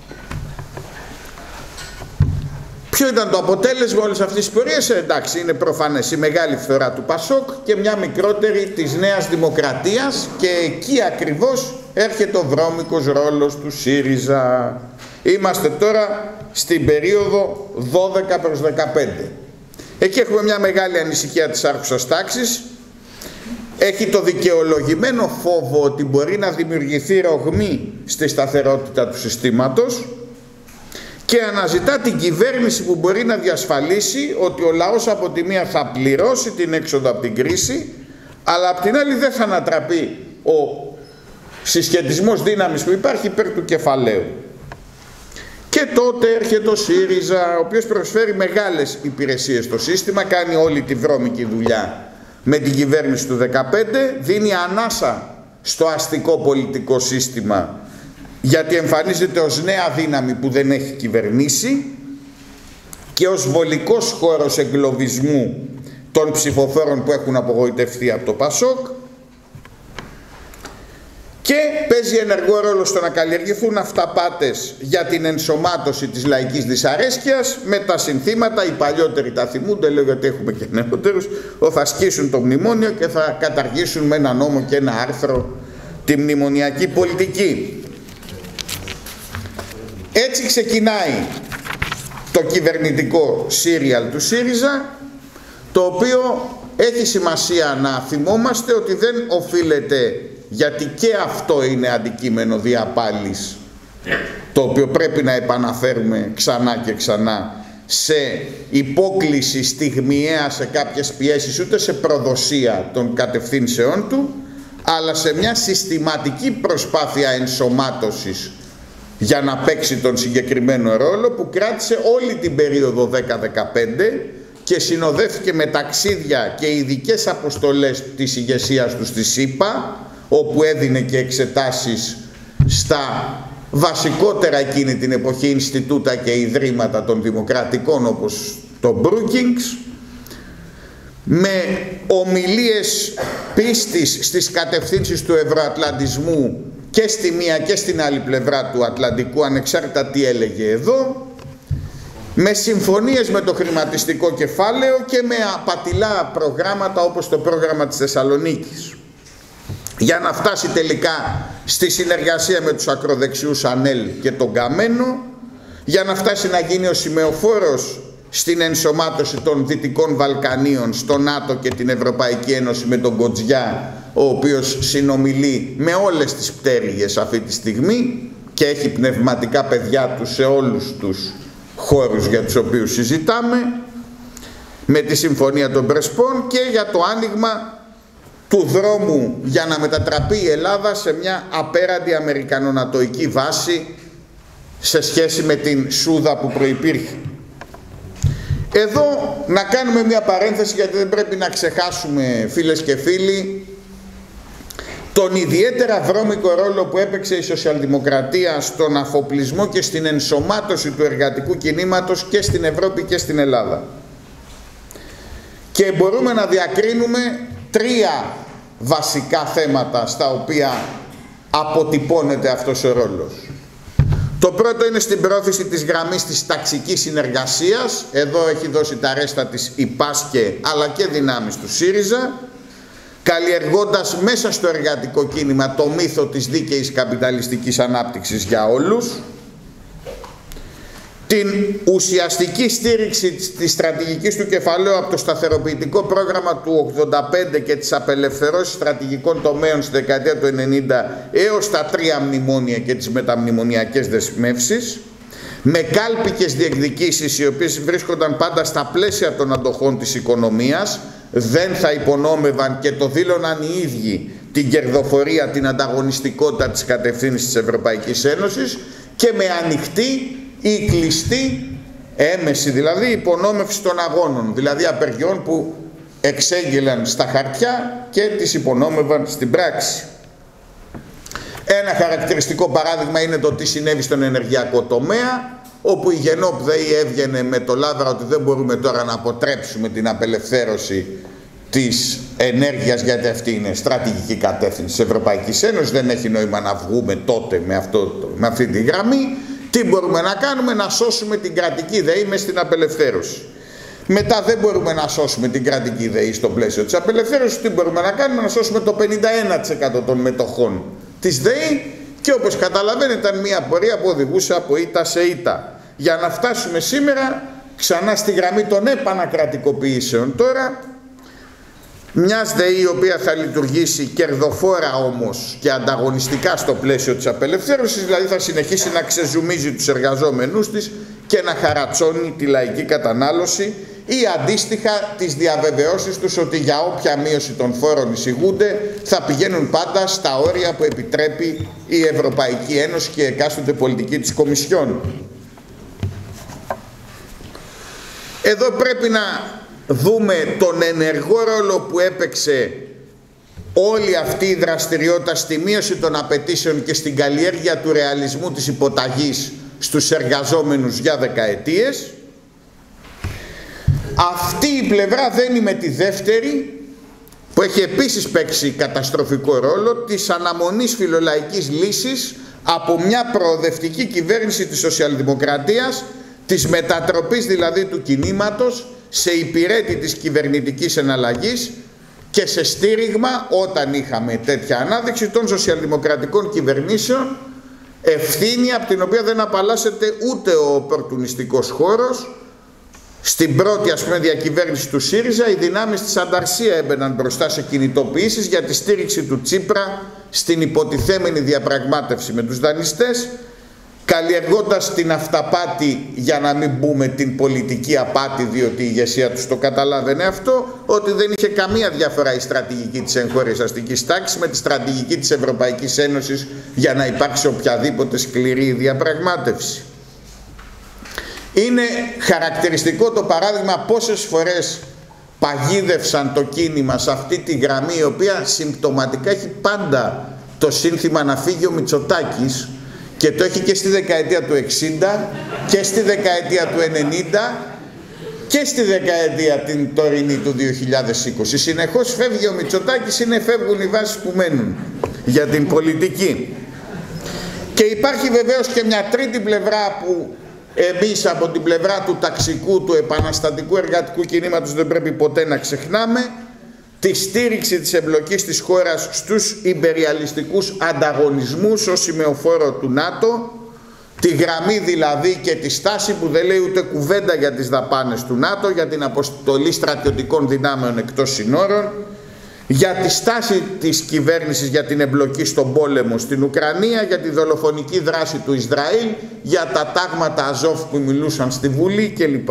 Ποιο ήταν το αποτέλεσμα όλες αυτής της πορείας? Εντάξει, είναι προφανές, η μεγάλη φθορά του Πασόκ και μια μικρότερη της Νέας Δημοκρατίας, και εκεί ακριβώς έρχεται ο βρώμικος ρόλος του ΣΥΡΙΖΑ. Είμαστε τώρα στην περίοδο δώδεκα προς δεκαπέντε. Εκεί έχουμε μια μεγάλη ανησυχία της άρχουσας τάξης. Έχει το δικαιολογημένο φόβο ότι μπορεί να δημιουργηθεί ρογμή στη σταθερότητα του συστήματος και αναζητά την κυβέρνηση που μπορεί να διασφαλίσει ότι ο λαός από τη μία θα πληρώσει την έξοδο από την κρίση, αλλά από την άλλη δεν θα ανατραπεί ο συσχετισμός δύναμης που υπάρχει υπέρ του κεφαλαίου. Και τότε έρχεται ο ΣΥΡΙΖΑ, ο οποίος προσφέρει μεγάλες υπηρεσίες στο σύστημα, κάνει όλη τη βρώμικη δουλειά με την κυβέρνηση του δεκαπέντε, δίνει ανάσα στο αστικό πολιτικό σύστημα, γιατί εμφανίζεται ως νέα δύναμη που δεν έχει κυβερνήσει και ως βολικός χώρος εγκλωβισμού των ψηφοφόρων που έχουν απογοητευτεί από το Πασόκ, και παίζει ενεργό ρόλο στο να καλλιεργηθούν αυταπάτες για την ενσωμάτωση της λαϊκής δυσαρέσκειας με τα συνθήματα, οι παλιότεροι τα θυμούνται, λέω γιατί έχουμε και νεότερους, ότι θα σκίσουν το μνημόνιο και θα καταργήσουν με ένα νόμο και ένα άρθρο τη μνημονιακή πολιτική. Έτσι ξεκινάει το κυβερνητικό σύριαλ του ΣΥΡΙΖΑ, το οποίο έχει σημασία να θυμόμαστε ότι δεν οφείλεται, γιατί και αυτό είναι αντικείμενο διαπάλης το οποίο πρέπει να επαναφέρουμε ξανά και ξανά, σε υπόκληση στιγμιαία σε κάποιες πιέσεις, ούτε σε προδοσία των κατευθύνσεών του, αλλά σε μια συστηματική προσπάθεια ενσωμάτωσης για να παίξει τον συγκεκριμένο ρόλο, που κράτησε όλη την περίοδο δέκα δεκαπέντε και συνοδεύτηκε με ταξίδια και ειδικές αποστολές της ηγεσίας του στη ΣΥΠΑ, όπου έδινε και εξετάσεις στα βασικότερα εκείνη την εποχή Ινστιτούτα και Ιδρύματα των Δημοκρατικών, όπως το Brookings, με ομιλίες πίστης στις κατευθύνσεις του ευρωατλαντισμού και στη μία και στην άλλη πλευρά του Ατλαντικού, ανεξάρτητα τι έλεγε εδώ, με συμφωνίες με το χρηματιστικό κεφάλαιο και με απατηλά προγράμματα όπως το πρόγραμμα της Θεσσαλονίκης, για να φτάσει τελικά στη συνεργασία με τους ακροδεξιούς Ανέλ και τον Καμένο, για να φτάσει να γίνει ο σημεοφόρος στην ενσωμάτωση των Δυτικών Βαλκανίων στο ΝΑΤΟ και την Ευρωπαϊκή Ένωση με τον Κοτζιά, ο οποίος συνομιλεί με όλες τις πτέρυγες αυτή τη στιγμή και έχει πνευματικά παιδιά του σε όλους τους χώρους για τους οποίους συζητάμε, με τη Συμφωνία των Πρεσπών, και για το άνοιγμα του δρόμου για να μετατραπεί η Ελλάδα σε μια απέραντη αμερικανονατοϊκή βάση σε σχέση με την σούδα που προϋπήρχε. Εδώ να κάνουμε μια παρένθεση, γιατί δεν πρέπει να ξεχάσουμε, φίλες και φίλοι, τον ιδιαίτερα βρώμικο ρόλο που έπαιξε η σοσιαλδημοκρατία στον αφοπλισμό και στην ενσωμάτωση του εργατικού κινήματος και στην Ευρώπη και στην Ελλάδα. Και μπορούμε να διακρίνουμε τρία βασικά θέματα στα οποία αποτυπώνεται αυτός ο ρόλος. Το πρώτο είναι στην πρόθεση της γραμμής της ταξικής συνεργασίας. Εδώ έχει δώσει τα ρέστα της η Πάσκε, αλλά και δυνάμεις του ΣΥΡΙΖΑ, καλλιεργώντας μέσα στο εργατικό κίνημα το μύθο της δίκαιης καπιταλιστικής ανάπτυξης για όλους, την ουσιαστική στήριξη της στρατηγικής του κεφαλαίου από το σταθεροποιητικό πρόγραμμα του ογδόντα πέντε και τις απελευθερώσεις στρατηγικών τομέων στη δεκαετία του ενενήντα έως τα τρία μνημόνια και τις μεταμνημονιακές δεσμεύσεις, με κάλπικες διεκδικήσεις οι οποίες βρίσκονταν πάντα στα πλαίσια των αντοχών της οικονομίας, δεν θα υπονόμευαν και το δήλωναν οι ίδιοι την κερδοφορία, την ανταγωνιστικότητα της κατευθύνσης της Ευρωπαϊκής Ένωσης, και με ανοιχτή ή κλειστή, έμεση δηλαδή, υπονόμευση των αγώνων, δηλαδή απεργιών που εξέγγελαν στα χαρτιά και τις υπονόμευαν στην πράξη. Ένα χαρακτηριστικό παράδειγμα είναι το τι συνέβη στον ενεργειακό τομέα, όπου η Γενόπ ΔΕΗ έβγαινε με το λάβρα ότι δεν μπορούμε τώρα να αποτρέψουμε την απελευθέρωση της ενέργειας, γιατί αυτή είναι στρατηγική κατεύθυνση της Ευρωπαϊκής Ένωσης, δεν έχει νόημα να βγούμε τότε με, αυτό, με αυτή τη γραμμή. Τι μπορούμε να κάνουμε? Να σώσουμε την κρατική ΔΕΗ μες στην απελευθέρωση. Μετά δεν μπορούμε να σώσουμε την κρατική ΔΕΗ στο πλαίσιο της απελευθέρωσης. Τι μπορούμε να κάνουμε? Να σώσουμε το πενήντα ένα τοις εκατό των μετοχών της ΔΕΗ, και όπως καταλαβαίνετε ήταν μια πορεία που οδηγούσε από ήττα σε ήττα, για να φτάσουμε σήμερα ξανά στη γραμμή των επανακρατικοποιήσεων τώρα, μιας ΔΕΗ η οποία θα λειτουργήσει κερδοφόρα όμως και ανταγωνιστικά στο πλαίσιο της απελευθέρωσης, δηλαδή θα συνεχίσει να ξεζουμίζει τους εργαζόμενούς της και να χαρατσώνει τη λαϊκή κατανάλωση, ή αντίστοιχα τις διαβεβαιώσεις τους ότι για όποια μείωση των φόρων εισηγούνται θα πηγαίνουν πάντα στα όρια που επιτρέπει η Ευρωπαϊκή Ένωση και η εκάστοτε πολιτική της Κομισιόν. Εδώ πρέπει να δούμε τον ενεργό ρόλο που έπαιξε όλη αυτή η δραστηριότητα στη μείωση των απαιτήσεων και στην καλλιέργεια του ρεαλισμού της υποταγής στους εργαζόμενους για δεκαετίες. Αυτή η πλευρά δένει με τη δεύτερη, που έχει επίσης παίξει καταστροφικό ρόλο, της αναμονής φιλολαϊκής λύσης από μια προοδευτική κυβέρνηση της σοσιαλδημοκρατίας, της μετατροπής δηλαδή του κινήματος σε υπηρέτη της κυβερνητικής εναλλαγής και σε στήριγμα, όταν είχαμε τέτοια ανάδειξη, των σοσιαλδημοκρατικών κυβερνήσεων, ευθύνη από την οποία δεν απαλλάσσεται ούτε ο οπορτουνιστικός χώρος. Στην πρώτη ας πούμε διακυβέρνηση του ΣΥΡΙΖΑ οι δυνάμεις της Ανταρσία έμπαιναν μπροστά σε κινητοποιήσεις για τη στήριξη του Τσίπρα στην υποτιθέμενη διαπραγμάτευση με τους δανειστές, καλλιεργώντας την αυταπάτη, για να μην πούμε την πολιτική απάτη, διότι η ηγεσία τους το καταλάβαινε αυτό, ότι δεν είχε καμία διαφορά η στρατηγική της εγχώριας αστικής τάξης με τη στρατηγική της Ευρωπαϊκής Ένωσης για να υπάρξει οποιαδήποτε σκληρή διαπραγμάτευση. Είναι χαρακτηριστικό το παράδειγμα πόσες φορές παγίδευσαν το κίνημα σε αυτή τη γραμμή, η οποία συμπτωματικά έχει πάντα το σύνθημα να φύγει ο Μητσοτάκης, και το έχει και στη δεκαετία του εξήντα και στη δεκαετία του ενενήντα και στη δεκαετία την τωρινή του δύο χιλιάδες είκοσι. Συνεχώς φεύγει ο Μητσοτάκης, είναι φεύγουν οι βάσεις που μένουν για την πολιτική. Και υπάρχει βεβαίως και μια τρίτη πλευρά που εμείς από την πλευρά του ταξικού, του επαναστατικού εργατικού κινήματος δεν πρέπει ποτέ να ξεχνάμε, τη στήριξη της εμπλοκής της χώρας στους ιμπεριαλιστικούς ανταγωνισμούς ως σημεοφόρο του ΝΑΤΟ, τη γραμμή δηλαδή και τη στάση που δεν λέει ούτε κουβέντα για τις δαπάνες του ΝΑΤΟ, για την αποστολή στρατιωτικών δυνάμεων εκτός συνόρων, για τη στάση της κυβέρνησης για την εμπλοκή στον πόλεμο στην Ουκρανία, για τη δολοφονική δράση του Ισραήλ, για τα τάγματα Αζόφ που μιλούσαν στη Βουλή κλπ.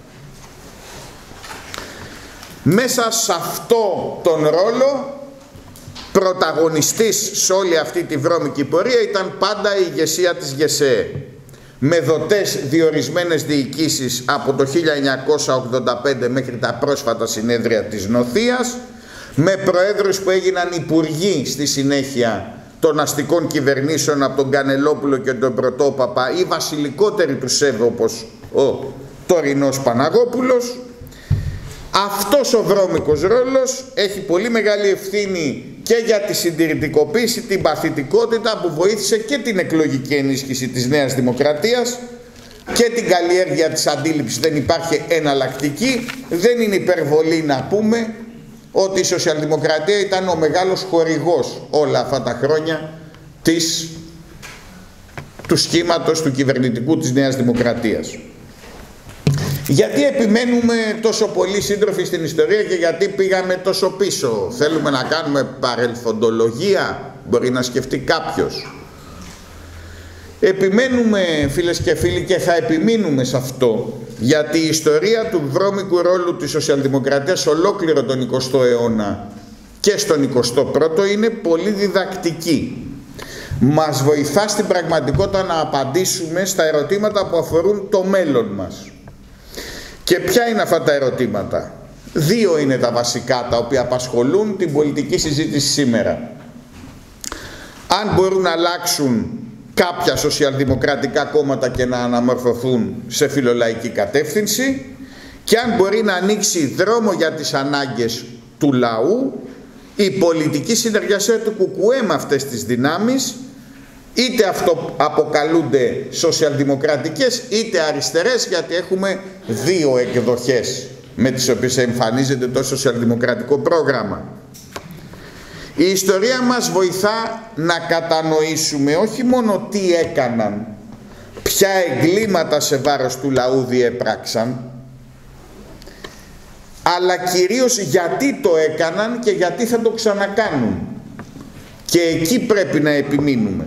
Μέσα σε αυτό τον ρόλο, πρωταγωνιστής σε όλη αυτή τη βρώμικη πορεία ήταν πάντα η ηγεσία της ΓΕΣΕΕ, με δοτές διορισμένες διοικήσεις από το χίλια εννιακόσια ογδόντα πέντε μέχρι τα πρόσφατα συνέδρια της Νοθείας, με προέδρους που έγιναν υπουργοί στη συνέχεια των αστικών κυβερνήσεων από τον Κανελόπουλο και τον Πρωτόπαπα ή βασιλικότεροι του ΣΕΒ όπως ο τωρινός Παναγόπουλος. Αυτός ο βρώμικος ρόλος έχει πολύ μεγάλη ευθύνη και για τη συντηρητικοποίηση, την παθητικότητα που βοήθησε και την εκλογική ενίσχυση της Νέας Δημοκρατίας και την καλλιέργεια της αντίληψης δεν υπάρχει εναλλακτική. Δεν είναι υπερβολή να πούμε ότι η Σοσιαλδημοκρατία ήταν ο μεγάλος χορηγός όλα αυτά τα χρόνια της, του σχήματος του κυβερνητικού της Νέας Δημοκρατίας. Γιατί επιμένουμε τόσο πολύ σύντροφοι στην ιστορία και γιατί πήγαμε τόσο πίσω? Θέλουμε να κάνουμε παρελθοντολογία? Μπορεί να σκεφτεί κάποιος. Επιμένουμε, φίλες και φίλοι, και θα επιμείνουμε σε αυτό, γιατί η ιστορία του βρώμικου ρόλου της Σοσιαλδημοκρατίας ολόκληρο τον εικοστό αιώνα και στον εικοστό πρώτο είναι πολύ διδακτική. Μας βοηθά στην πραγματικότητα να απαντήσουμε στα ερωτήματα που αφορούν το μέλλον μας. Και ποια είναι αυτά τα ερωτήματα? Δύο είναι τα βασικά τα οποία απασχολούν την πολιτική συζήτηση σήμερα. Αν μπορούν να αλλάξουν κάποια σοσιαλδημοκρατικά κόμματα και να αναμορφωθούν σε φιλολαϊκή κατεύθυνση, και αν μπορεί να ανοίξει δρόμο για τις ανάγκες του λαού η πολιτική συνεργασία του ΚΚΕ με αυτές τις δυνάμεις, είτε αυτό αποκαλούνται σοσιαλδημοκρατικές είτε αριστερές, γιατί έχουμε δύο εκδοχές με τις οποίες εμφανίζεται το σοσιαλδημοκρατικό πρόγραμμα. Η ιστορία μας βοηθά να κατανοήσουμε όχι μόνο τι έκαναν, ποια εγκλήματα σε βάρος του λαού διέπραξαν, αλλά κυρίως γιατί το έκαναν και γιατί θα το ξανακάνουν. Και εκεί πρέπει να επιμείνουμε.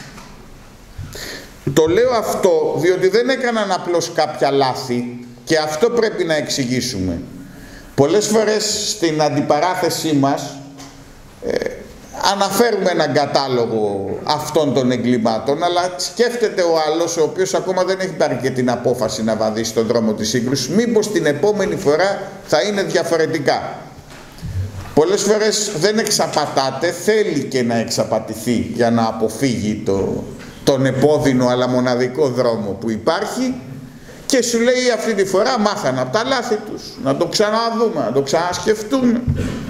Το λέω αυτό διότι δεν έκαναν απλώς κάποια λάθη, και αυτό πρέπει να εξηγήσουμε. Πολλές φορές στην αντιπαράθεσή μας ε, αναφέρουμε έναν κατάλογο αυτών των εγκλημάτων, αλλά σκέφτεται ο άλλος, ο οποίος ακόμα δεν έχει πάρει και την απόφαση να βαδίσει στον δρόμο της σύγκρουσης, μήπως την επόμενη φορά θα είναι διαφορετικά. Πολλές φορές δεν εξαπατάται, θέλει και να εξαπατηθεί για να αποφύγει το, τον επώδυνο αλλά μοναδικό δρόμο που υπάρχει, και σου λέει αυτή τη φορά μάθανε από τα λάθη τους, να το ξαναδούμε, να το ξανασκεφτούμε.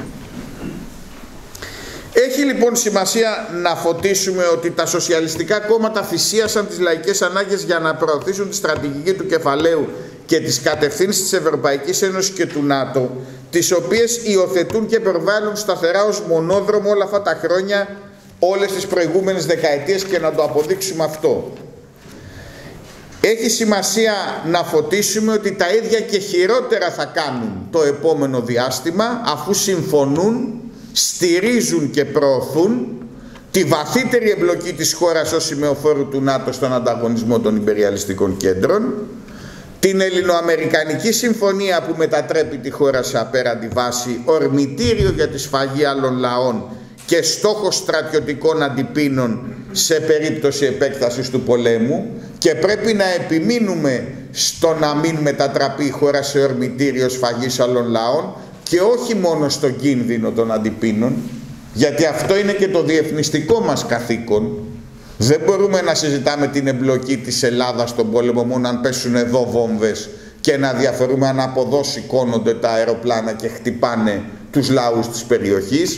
Έχει λοιπόν σημασία να φωτίσουμε ότι τα σοσιαλιστικά κόμματα θυσίασαν τις λαϊκές ανάγκες για να προωθήσουν τη στρατηγική του κεφαλαίου και τις κατευθύνσεις της Ευρωπαϊκής Ένωσης και του ΝΑΤΟ, τις οποίες υιοθετούν και προβάλλουν σταθερά ως μονόδρομο όλα αυτά τα χρόνια, όλες τις προηγούμενες δεκαετίες, και να το αποδείξουμε αυτό. Έχει σημασία να φωτίσουμε ότι τα ίδια και χειρότερα θα κάνουν το επόμενο διάστημα, αφού συμφωνούν, στηρίζουν και προωθούν τη βαθύτερη εμπλοκή της χώρας ως σημεοφόρου του ΝΑΤΟ στον ανταγωνισμό των ιμπεριαλιστικών κέντρων, την Ελληνοαμερικανική συμφωνία που μετατρέπει τη χώρα σε απέραντη βάση ορμητήριο για τη σφαγή άλλων λαών και στόχος στρατιωτικών αντιπίνων σε περίπτωση επέκτασης του πολέμου, και πρέπει να επιμείνουμε στο να μην μετατραπεί η χώρα σε ορμητήριο σφαγής άλλων λαών και όχι μόνο στον κίνδυνο των αντιπίνων, γιατί αυτό είναι και το διεθνιστικό μας καθήκον. Δεν μπορούμε να συζητάμε την εμπλοκή της Ελλάδας στον πόλεμο μόνο αν πέσουν εδώ βόμβες και να διαφορούμε αν από εδώ σηκώνονται τα αεροπλάνα και χτυπάνε τους λαούς της περιοχής.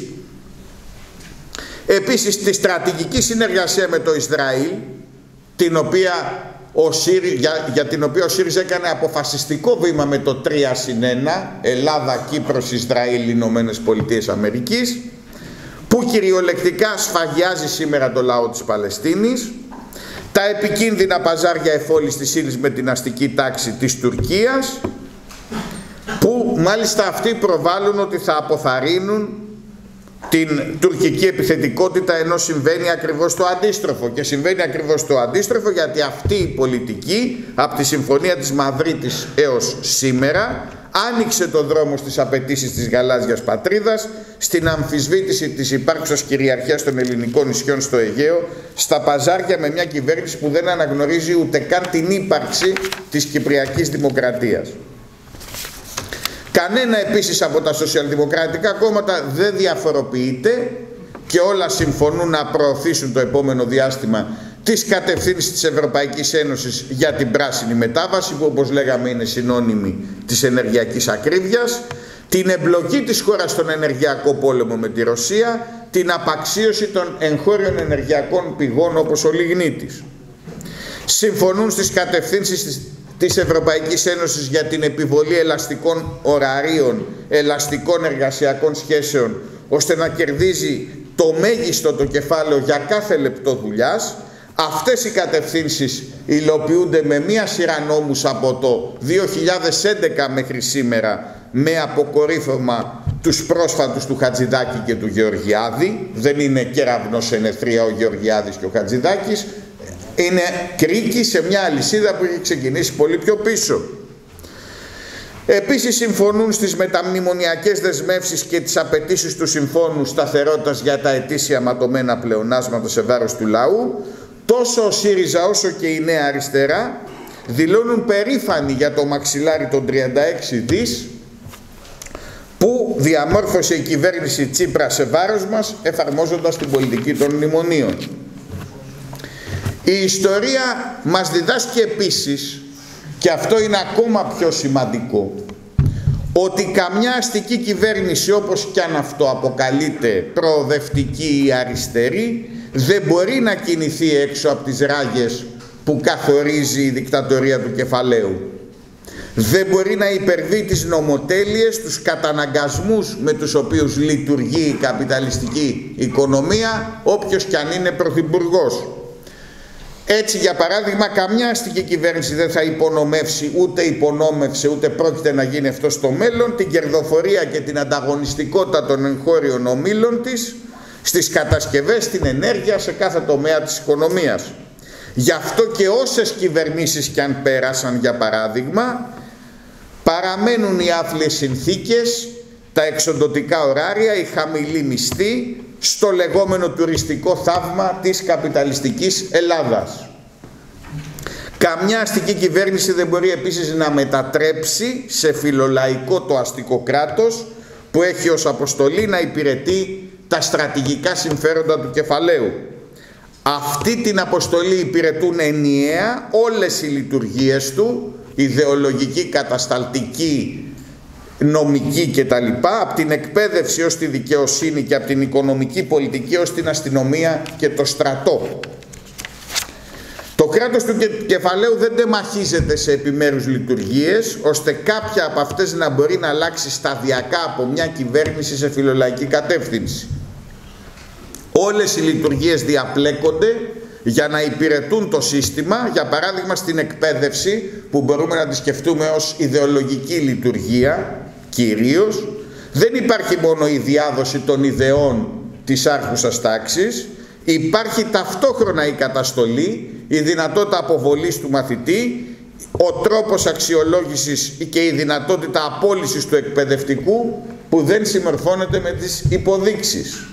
Επίσης, τη στρατηγική συνεργασία με το Ισραήλ, την οποία ο ΣΥΡΙ, για, για την οποία ο ΣΥΡΙΖΑ έκανε αποφασιστικό βήμα με το τρία συν ένα, Ελλάδα, Κύπρος, Ισραήλ, Ηνωμένες Πολιτείες Αμερικής, που κυριολεκτικά σφαγιάζει σήμερα το λαό της Παλαιστίνης, τα επικίνδυνα παζάρια εφόλης της ύλης με την αστική τάξη της Τουρκίας, που μάλιστα αυτοί προβάλλουν ότι θα αποθαρρύνουν την τουρκική επιθετικότητα, ενώ συμβαίνει ακριβώς το αντίστροφο. Και συμβαίνει ακριβώς το αντίστροφο γιατί αυτή η πολιτική από τη Συμφωνία της Μαδρίτης έως σήμερα άνοιξε το δρόμο στις απαιτήσεις της γαλάζιας πατρίδας, στην αμφισβήτηση της υπάρξεως κυριαρχίας των ελληνικών νησιών στο Αιγαίο, στα παζάρια, με μια κυβέρνηση που δεν αναγνωρίζει ούτε καν την ύπαρξη της Κυπριακής Δημοκρατίας. Κανένα επίσης από τα σοσιαλδημοκρατικά κόμματα δεν διαφοροποιείται και όλα συμφωνούν να προωθήσουν το επόμενο διάστημα τις κατευθύνσεις της Ευρωπαϊκής Ένωσης για την πράσινη μετάβαση, που όπως λέγαμε είναι συνώνυμη της ενεργειακής ακρίβειας, την εμπλοκή της χώρας στον ενεργειακό πόλεμο με τη Ρωσία, την απαξίωση των εγχώριων ενεργειακών πηγών όπως ο λιγνίτης. Συμφωνούν στις κατευθύνσεις της Ευρωπαϊκής Ένωσης για την επιβολή ελαστικών ωραρίων, ελαστικών εργασιακών σχέσεων, ώστε να κερδίζει το μέγιστο το κεφάλαιο για κάθε λεπτό δουλειάς. Αυτές οι κατευθύνσεις υλοποιούνται με μία σειρά νόμους από το δύο χιλιάδες έντεκα μέχρι σήμερα, με αποκορύφωμα τους πρόσφατους του Χατζηδάκη και του Γεωργιάδη. Δεν είναι κεραυνός εν αιθρία ο Γεωργιάδης και ο Χατζηδάκης, είναι κρίκη σε μια αλυσίδα που έχει ξεκινήσει πολύ πιο πίσω. Επίσης συμφωνούν στις μεταμνημονιακές δεσμεύσεις και τις απαιτήσεις του Συμφώνου Σταθερότητας για τα ετήσια ματωμένα πλεονάσματα σε βάρος του λαού. Τόσο ο ΣΥΡΙΖΑ όσο και η Νέα Αριστερά δηλώνουν περήφανοι για το μαξιλάρι των τριάντα έξι δις που διαμόρφωσε η κυβέρνηση Τσίπρα σε βάρος μας, εφαρμόζοντας την πολιτική των μνημονίων. Η ιστορία μας διδάσκει επίσης, και αυτό είναι ακόμα πιο σημαντικό, ότι καμιά αστική κυβέρνηση, όπως κι αν αυτό αποκαλείται προοδευτική ή αριστερή, δεν μπορεί να κινηθεί έξω από τις ράγες που καθορίζει η δικτατορία του κεφαλαίου. Δεν μπορεί να υπερβεί τις νομοτέλειες, τους καταναγκασμούς με τους οποίους λειτουργεί η καπιταλιστική οικονομία, όποιος κι αν είναι πρωθυπουργός. Έτσι, για παράδειγμα, καμιά αστική κυβέρνηση δεν θα υπονομεύσει, ούτε υπονόμευσε, ούτε πρόκειται να γίνει αυτό στο μέλλον, την κερδοφορία και την ανταγωνιστικότητα των εγχώριων ομίλων της στις κατασκευές, στην ενέργεια, σε κάθε τομέα της οικονομίας. Γι' αυτό και όσες κυβερνήσεις κι αν πέρασαν, για παράδειγμα, παραμένουν οι άφλιες συνθήκες, τα εξοντωτικά ωράρια, η χαμηλή μισθή, στο λεγόμενο τουριστικό θαύμα της καπιταλιστικής Ελλάδας. Καμιά αστική κυβέρνηση δεν μπορεί επίσης να μετατρέψει σε φιλολαϊκό το αστικό κράτος που έχει ως αποστολή να υπηρετεί τα στρατηγικά συμφέροντα του κεφαλαίου. Αυτή την αποστολή υπηρετούν ενιαία όλες οι λειτουργίες του, ιδεολογική, κατασταλτική, νομική κτλ., από την εκπαίδευση ως τη δικαιοσύνη και από την οικονομική πολιτική ως την αστυνομία και το στρατό. Το κράτος του κεφαλαίου δεν τεμαχίζεται σε επιμέρους λειτουργίες, ώστε κάποια από αυτές να μπορεί να αλλάξει σταδιακά από μια κυβέρνηση σε φιλολαϊκή κατεύθυνση. Όλες οι λειτουργίες διαπλέκονται για να υπηρετούν το σύστημα, για παράδειγμα στην εκπαίδευση, που μπορούμε να τη σκεφτούμε ως ιδεολογική λειτουργία κυρίως. Δεν υπάρχει μόνο η διάδοση των ιδεών της άρχουσας τάξης, υπάρχει ταυτόχρονα η καταστολή, η δυνατότητα αποβολής του μαθητή, ο τρόπος αξιολόγησης και η δυνατότητα απόλυσης του εκπαιδευτικού που δεν συμμορφώνεται με τις υποδείξεις.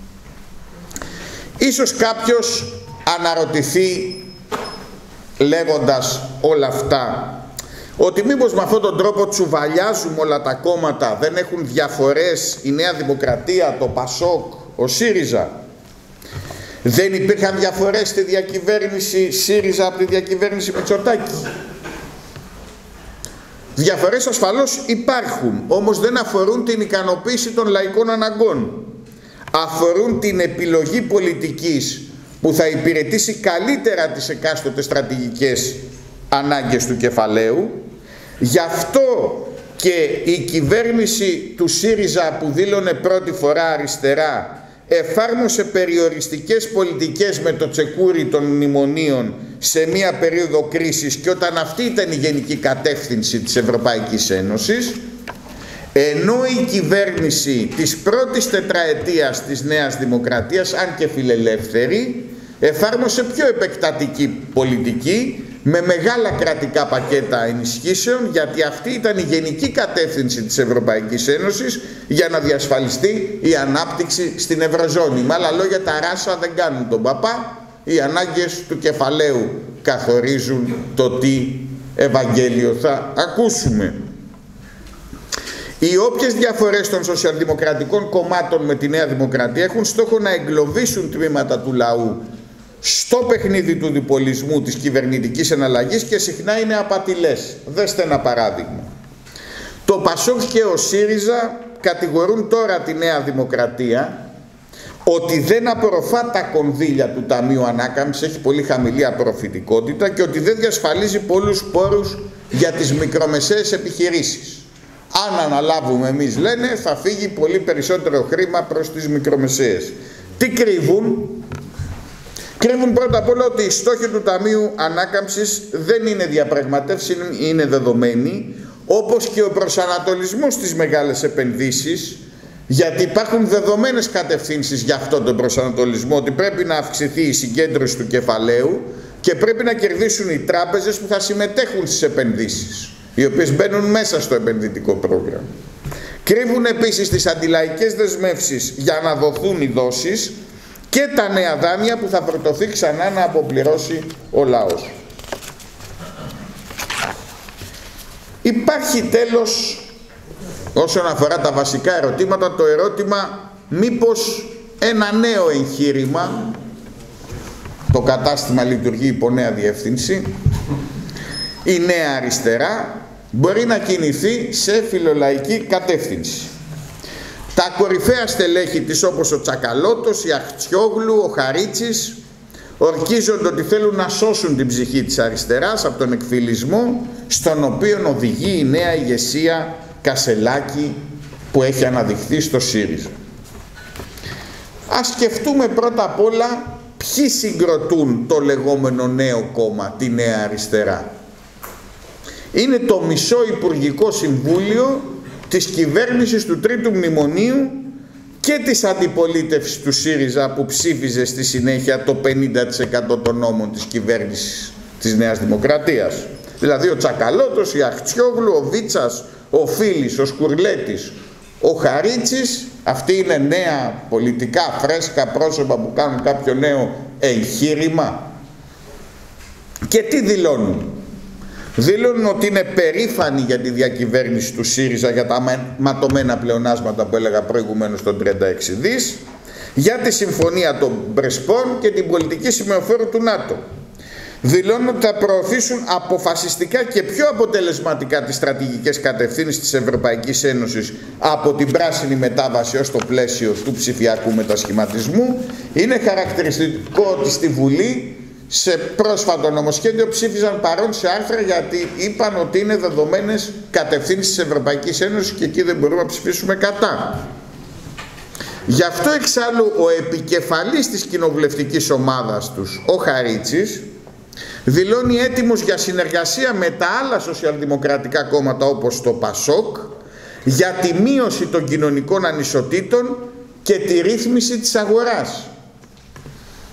Ίσως κάποιος αναρωτηθεί, λέγοντας όλα αυτά, ότι μήπως με αυτόν τον τρόπο τσουβαλιάζουμε όλα τα κόμματα, δεν έχουν διαφορές η Νέα Δημοκρατία, το Πασόκ, ο ΣΥΡΙΖΑ. Δεν υπήρχαν διαφορές στη διακυβέρνηση ΣΥΡΙΖΑ από τη διακυβέρνηση Μητσοτάκη. Διαφορές ασφαλώς υπάρχουν, όμως δεν αφορούν την ικανοποίηση των λαϊκών αναγκών. Αφορούν την επιλογή πολιτικής που θα υπηρετήσει καλύτερα τις εκάστοτε στρατηγικές ανάγκες του κεφαλαίου. Γι' αυτό και η κυβέρνηση του ΣΥΡΙΖΑ, που δήλωνε πρώτη φορά αριστερά, εφάρμοσε περιοριστικές πολιτικές με το τσεκούρι των μνημονίων σε μία περίοδο κρίσης, και όταν αυτή ήταν η γενική κατεύθυνση της Ευρωπαϊκής Ένωσης, ενώ η κυβέρνηση της πρώτης τετραετίας της Νέας Δημοκρατίας, αν και φιλελεύθερη, εφάρμοσε πιο επεκτατική πολιτική με μεγάλα κρατικά πακέτα ενισχύσεων, γιατί αυτή ήταν η γενική κατεύθυνση της Ευρωπαϊκής Ένωσης για να διασφαλιστεί η ανάπτυξη στην Ευρωζώνη. Με άλλα λόγια, τα ράσα δεν κάνουν τον παπά, οι ανάγκες του κεφαλαίου καθορίζουν το τι Ευαγγέλιο θα ακούσουμε. Οι όποιες διαφορές των σοσιαλδημοκρατικών κομμάτων με τη Νέα Δημοκρατία έχουν στόχο να εγκλωβίσουν τμήματα του λαού στο παιχνίδι του διπολισμού της κυβερνητικής εναλλαγής και συχνά είναι απατηλές. Δέστε ένα παράδειγμα. Το Πασόκ και ο ΣΥΡΙΖΑ κατηγορούν τώρα τη Νέα Δημοκρατία ότι δεν απορροφά τα κονδύλια του Ταμείου Ανάκαμψης, έχει πολύ χαμηλή απορροφητικότητα, και ότι δεν διασφαλίζει πολλούς πόρους για τις μικρομεσαίες επιχειρήσεις. Αν αναλάβουμε εμείς, λένε, θα φύγει πολύ περισσότερο χρήμα προς τις μικρομεσαίες. Τι κρύβουν? Κρύβουν πρώτα απ' όλα ότι οι στόχοι του Ταμείου Ανάκαμψης δεν είναι διαπραγματεύσεις, είναι δεδομένοι, όπως και ο προσανατολισμός στις μεγάλες επενδύσεις, γιατί υπάρχουν δεδομένες κατευθύνσεις για αυτόν τον προσανατολισμό, ότι πρέπει να αυξηθεί η συγκέντρωση του κεφαλαίου και πρέπει να κερδίσουν οι τράπεζες που θα συμμετέχουν στις επενδύσεις, οι οποίες μπαίνουν μέσα στο επενδυτικό πρόγραμμα. Κρύβουν επίσης τις αντιλαϊκές δεσμεύσεις για να δοθούν οι δόσεις και τα νέα δάνεια που θα φορτωθεί ξανά να αποπληρώσει ο λαός. Υπάρχει τέλος, όσον αφορά τα βασικά ερωτήματα, το ερώτημα μήπως ένα νέο εγχείρημα, το κατάστημα λειτουργεί υπό νέα διεύθυνση, η Νέα Αριστερά, μπορεί να κινηθεί σε φιλολαϊκή κατεύθυνση. Τα κορυφαία στελέχη της, όπως ο Τσακαλώτος, η Αχτσιόγλου, ο Χαρίτσης, ορκίζονται ότι θέλουν να σώσουν την ψυχή της αριστεράς από τον εκφυλισμό στον οποίο οδηγεί η νέα ηγεσία Κασελάκη που έχει αναδειχθεί στο ΣΥΡΙΖΑ. Ας σκεφτούμε πρώτα απ' όλα ποιοι συγκροτούν το λεγόμενο νέο κόμμα, τη Νέα Αριστερά. Είναι το μισό Υπουργικό Συμβούλιο της κυβέρνησης του Τρίτου Μνημονίου και της αντιπολίτευσης του ΣΥΡΙΖΑ, που ψήφιζε στη συνέχεια το πενήντα τοις εκατό των νόμων της κυβέρνησης της Νέας Δημοκρατίας. Δηλαδή ο Τσακαλώτος, η Αχτσιόγλου, ο Βίτσας, ο Φίλης, ο Σκουρλέτης, ο Χαρίτσης. Αυτοί είναι νέα πολιτικά φρέσκα πρόσωπα που κάνουν κάποιο νέο εγχείρημα. Και τι δηλώνουν? Δηλώνουν ότι είναι περήφανοι για τη διακυβέρνηση του ΣΥΡΙΖΑ, για τα ματωμένα πλεονάσματα που έλεγα προηγουμένως των τριάντα έξι δις, για τη συμφωνία των Πρεσπών και την πολιτική σημεοφόρου του ΝΑΤΟ. Δηλώνουν ότι θα προωθήσουν αποφασιστικά και πιο αποτελεσματικά τις στρατηγικές κατευθύνσεις της Ευρωπαϊκής Ένωσης, από την πράσινη μετάβαση ως το πλαίσιο του ψηφιακού μετασχηματισμού. Είναι χαρακτηριστικό ότι στη Βουλή σε πρόσφατο νομοσχέδιο ψήφιζαν παρόν σε άρθρα, γιατί είπαν ότι είναι δεδομένες κατευθύνσεις της Ευρωπαϊκής Ένωσης και εκεί δεν μπορούμε να ψηφίσουμε κατά. Γι' αυτό εξάλλου ο επικεφαλής της κοινοβουλευτικής ομάδας τους, ο Χαρίτσης, δηλώνει έτοιμος για συνεργασία με τα άλλα σοσιαλδημοκρατικά κόμματα όπως το Πασόκ για τη μείωση των κοινωνικών ανισοτήτων και τη ρύθμιση της αγοράς.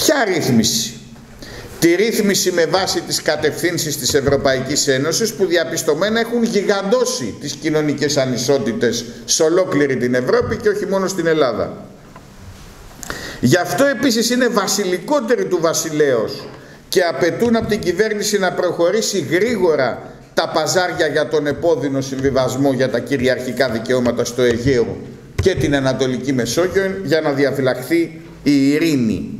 Ποια ρύθμιση? Τη ρύθμιση με βάση τις κατευθύνσεις της Ευρωπαϊκής Ένωσης που διαπιστωμένα έχουν γιγαντώσει τις κοινωνικές ανισότητες σε ολόκληρη την Ευρώπη και όχι μόνο στην Ελλάδα. Γι' αυτό επίσης είναι βασιλικότεροι του βασιλέως και απαιτούν από την κυβέρνηση να προχωρήσει γρήγορα τα παζάρια για τον επώδυνο συμβιβασμό για τα κυριαρχικά δικαιώματα στο Αιγαίο και την Ανατολική Μεσόγειο για να διαφυλαχθεί η ειρήνη.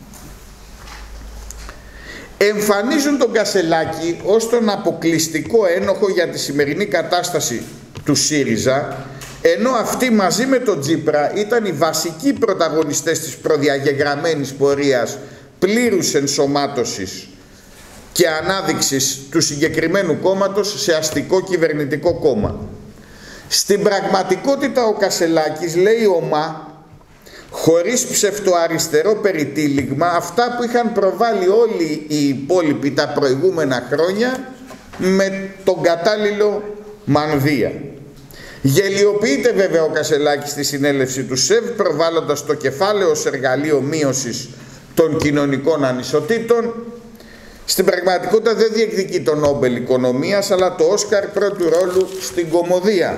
Εμφανίζουν τον Κασσελάκη ως τον αποκλειστικό ένοχο για τη σημερινή κατάσταση του ΣΥΡΙΖΑ, ενώ αυτοί μαζί με τον Τσίπρα ήταν οι βασικοί πρωταγωνιστές της προδιαγεγραμμένης πορείας πλήρους ενσωμάτωσης και ανάδειξης του συγκεκριμένου κόμματος σε αστικό κυβερνητικό κόμμα. Στην πραγματικότητα ο Κασσελάκης λέει ομά, χωρίς ψευτοαριστερό περιτύλιγμα, αυτά που είχαν προβάλει όλοι οι υπόλοιποι τα προηγούμενα χρόνια με τον κατάλληλο μανδύα. Γελιοποιείται βέβαια ο Κασσελάκης στη συνέλευση του ΣΕΒ, προβάλλοντας το κεφάλαιο ως εργαλείο μείωσης των κοινωνικών ανισοτήτων. Στην πραγματικότητα δεν διεκδικεί το Νόμπελ Οικονομίας, αλλά το Όσκαρ πρώτου ρόλου στην κωμωδία.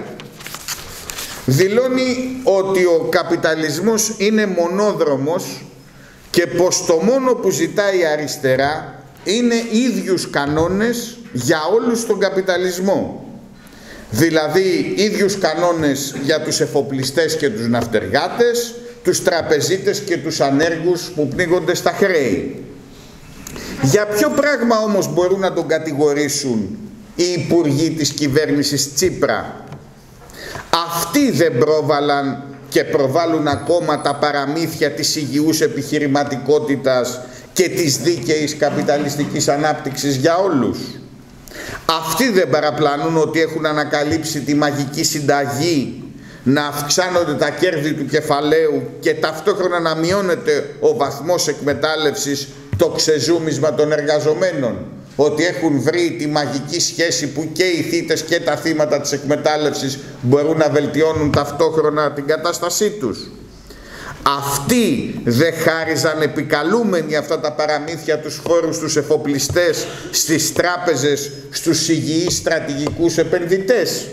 Δηλώνει ότι ο καπιταλισμός είναι μονόδρομος και πως το μόνο που ζητάει η αριστερά είναι ίδιους κανόνες για όλους τον καπιταλισμό. Δηλαδή ίδιους κανόνες για τους εφοπλιστές και τους ναυτεργάτες, τους τραπεζίτες και τους ανέργους που πνίγονται στα χρέη. Για ποιο πράγμα όμως μπορούν να τον κατηγορήσουν οι υπουργοί της κυβέρνησης Τσίπρα? Αυτοί δεν πρόβαλαν και προβάλλουν ακόμα τα παραμύθια της υγιούς επιχειρηματικότητας και της δίκαιης καπιταλιστικής ανάπτυξης για όλους? Αυτοί δεν παραπλανούν ότι έχουν ανακαλύψει τη μαγική συνταγή να αυξάνονται τα κέρδη του κεφαλαίου και ταυτόχρονα να μειώνεται ο βαθμός εκμετάλλευσης, το ξεζούμισμα των εργαζομένων? Ότι έχουν βρει τη μαγική σχέση που και οι θύτες και τα θύματα της εκμετάλλευσης μπορούν να βελτιώνουν ταυτόχρονα την κατάστασή τους? Αυτοί δεν χάριζαν επικαλούμενοι αυτά τα παραμύθια τους χώρους στους εφοπλιστές, στις τράπεζες, στους υγιείς στρατηγικούς επενδυτές?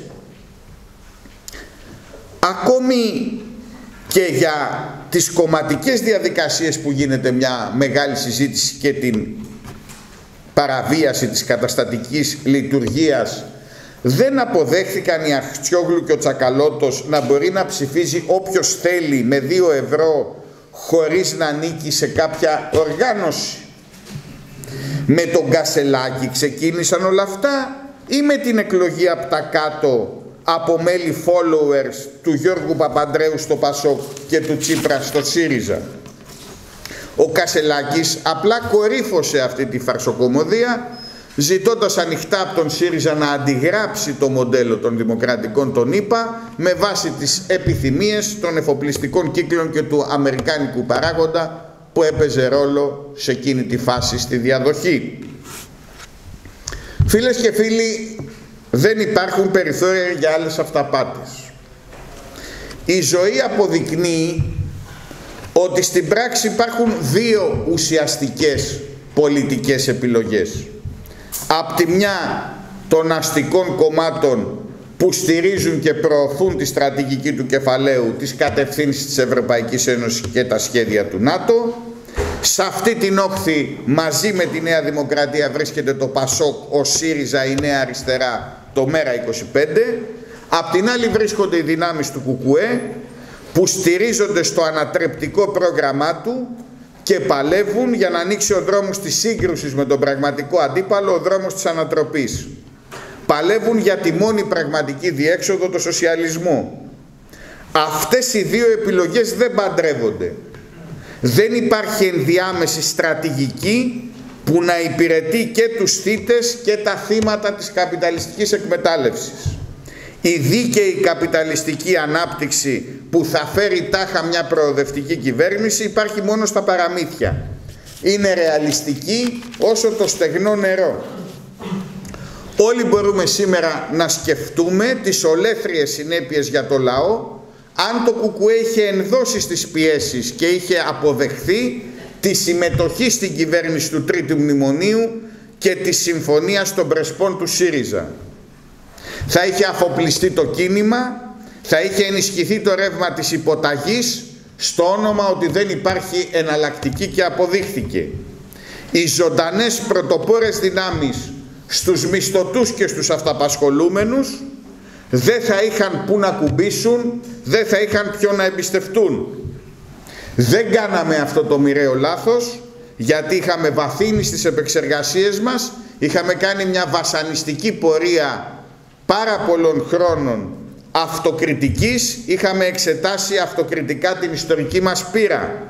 Ακόμη και για τις κομματικές διαδικασίες που γίνεται μια μεγάλη συζήτηση και την παραβίαση της καταστατικής λειτουργίας, δεν αποδέχθηκαν οι Αχτσιόγλου και ο Τσακαλώτος να μπορεί να ψηφίζει όποιος θέλει με δύο ευρώ χωρίς να ανήκει σε κάποια οργάνωση. Με τον Κασσελάκη ξεκίνησαν όλα αυτά ή με την εκλογή από τα κάτω από μέλη followers του Γιώργου Παπαντρέου στο ΠΑΣΟΚ και του Τσίπρα στο ΣΥΡΙΖΑ? Ο Κασσελάκης απλά κορύφωσε αυτή τη φαρσοκομωδία, ζητώντας ανοιχτά από τον ΣΥΡΙΖΑ να αντιγράψει το μοντέλο των δημοκρατικών των ΗΠΑ με βάση τις επιθυμίες των εφοπλιστικών κύκλων και του αμερικάνικου παράγοντα που έπαιζε ρόλο σε εκείνη τη φάση στη διαδοχή. Φίλες και φίλοι, δεν υπάρχουν περιθώρια για άλλες αυταπάτες. Η ζωή αποδεικνύει ότι στην πράξη υπάρχουν δύο ουσιαστικές πολιτικές επιλογές. Απ' τη μια των αστικών κομμάτων που στηρίζουν και προωθούν τη στρατηγική του κεφαλαίου, τις κατευθύνσεις της Ευρωπαϊκής Ένωσης και τα σχέδια του ΝΑΤΟ. Σε αυτή την όχθη μαζί με τη Νέα Δημοκρατία βρίσκεται το ΠΑΣΟΚ, ο ΣΥΡΙΖΑ, η Νέα Αριστερά, το ΜΕΡΑ είκοσι πέντε. Απ' την άλλη βρίσκονται οι δυνάμεις του ΚΚΕ που στηρίζονται στο ανατρεπτικό πρόγραμμά του και παλεύουν για να ανοίξει ο δρόμος της σύγκρουσης με τον πραγματικό αντίπαλο, ο δρόμος της ανατροπής. Παλεύουν για τη μόνη πραγματική διέξοδο, το σοσιαλισμό. Αυτές οι δύο επιλογές δεν παντρεύονται. Δεν υπάρχει ενδιάμεση στρατηγική που να υπηρετεί και τους θύτες και τα θύματα της καπιταλιστικής εκμετάλλευσης. Η δίκαιη καπιταλιστική ανάπτυξη που θα φέρει τάχα μια προοδευτική κυβέρνηση υπάρχει μόνο στα παραμύθια. Είναι ρεαλιστική όσο το στεγνό νερό. Όλοι μπορούμε σήμερα να σκεφτούμε τις ολέθριες συνέπειες για το λαό αν το ΚΚΕ είχε ενδώσει στις πιέσεις και είχε αποδεχθεί τη συμμετοχή στην κυβέρνηση του Τρίτου Μνημονίου και τη συμφωνία των Πρεσπών του ΣΥΡΙΖΑ. Θα είχε αφοπλιστεί το κίνημα, θα είχε ενισχυθεί το ρεύμα της υποταγής στο όνομα ότι δεν υπάρχει εναλλακτική και αποδείχθηκε. Οι ζωντανές πρωτοπόρες δυνάμεις στους μισθωτούς και στους αυταπασχολούμενους δεν θα είχαν που να κουμπίσουν, δεν θα είχαν ποιο να εμπιστευτούν. Δεν κάναμε αυτό το μοιραίο λάθος, γιατί είχαμε βαθύνει στις επεξεργασίες μας, είχαμε κάνει μια βασανιστική πορεία πάρα πολλών χρόνων αυτοκριτικής, είχαμε εξετάσει αυτοκριτικά την ιστορική μας πείρα.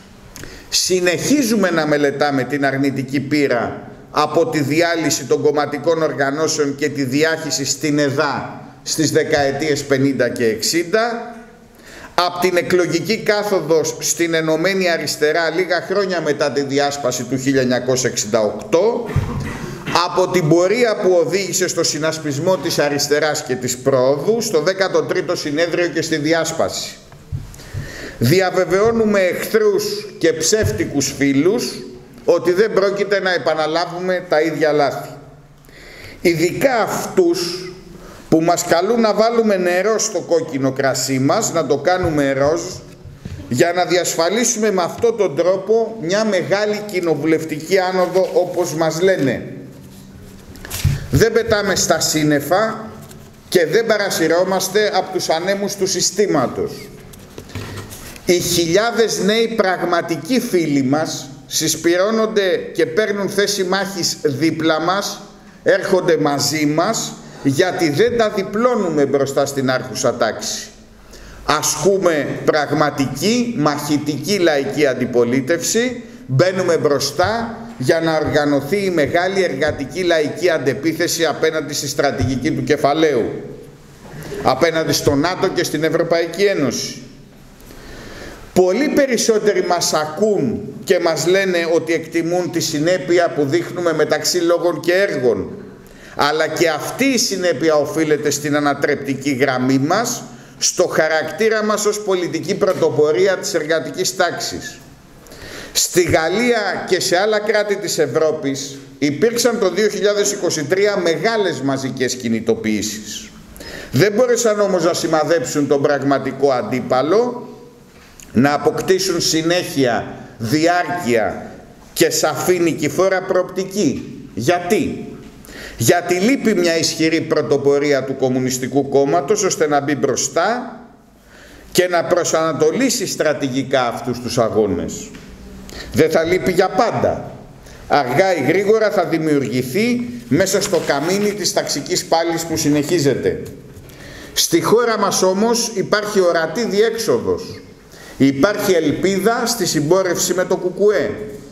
Συνεχίζουμε να μελετάμε την αρνητική πείρα από τη διάλυση των κομματικών οργανώσεων και τη διάχυση στην ΕΔΑ στις δεκαετίες πενήντα και εξήντα, από την εκλογική κάθοδο στην Ενωμένη Αριστερά λίγα χρόνια μετά τη διάσπαση του χίλια εννιακόσια εξήντα οκτώ, από την πορεία που οδήγησε στο συνασπισμό της αριστεράς και της πρόοδου, στο δέκατο τρίτο συνέδριο και στη διάσπαση. Διαβεβαιώνουμε εχθρούς και ψεύτικους φίλους ότι δεν πρόκειται να επαναλάβουμε τα ίδια λάθη. Ειδικά αυτούς που μας καλούν να βάλουμε νερό στο κόκκινο κρασί μας, να το κάνουμε ροζ, για να διασφαλίσουμε με αυτόν τον τρόπο μια μεγάλη κοινοβουλευτική άνοδο, όπως μας λένε. Δεν πετάμε στα σύννεφα και δεν παρασυρώμαστε από τους ανέμους του συστήματος. Οι χιλιάδες νέοι πραγματικοί φίλοι μας συσπυρώνονται και παίρνουν θέση μάχης δίπλα μας, έρχονται μαζί μας, γιατί δεν τα διπλώνουμε μπροστά στην άρχουσα τάξη. Ασκούμε πραγματική, μαχητική λαϊκή αντιπολίτευση, μπαίνουμε μπροστά για να οργανωθεί η μεγάλη εργατική λαϊκή αντεπίθεση απέναντι στη στρατηγική του κεφαλαίου, απέναντι στο ΝΑΤΟ και στην Ευρωπαϊκή Ένωση. Πολύ περισσότεροι μας ακούν και μας λένε ότι εκτιμούν τη συνέπεια που δείχνουμε μεταξύ λόγων και έργων, αλλά και αυτή η συνέπεια οφείλεται στην ανατρεπτική γραμμή μας, στο χαρακτήρα μας ως πολιτική πρωτοπορία της εργατικής τάξης. Στη Γαλλία και σε άλλα κράτη της Ευρώπης υπήρξαν το δύο χιλιάδες είκοσι τρία μεγάλες μαζικές κινητοποιήσεις. Δεν μπόρεσαν όμως να σημαδέψουν τον πραγματικό αντίπαλο, να αποκτήσουν συνέχεια, διάρκεια και σαφή νικηφόρα προοπτική. Γιατί? Γιατί λείπει μια ισχυρή πρωτοπορία του Κομμουνιστικού Κόμματος ώστε να μπει μπροστά και να προσανατολίσει στρατηγικά αυτούς τους αγώνες. Δεν θα λείπει για πάντα. Αργά ή γρήγορα θα δημιουργηθεί μέσα στο καμίνι της ταξικής πάλης που συνεχίζεται. Στη χώρα μας όμως υπάρχει ορατή διέξοδος. Υπάρχει ελπίδα στη συμπόρευση με το Κουκουέ.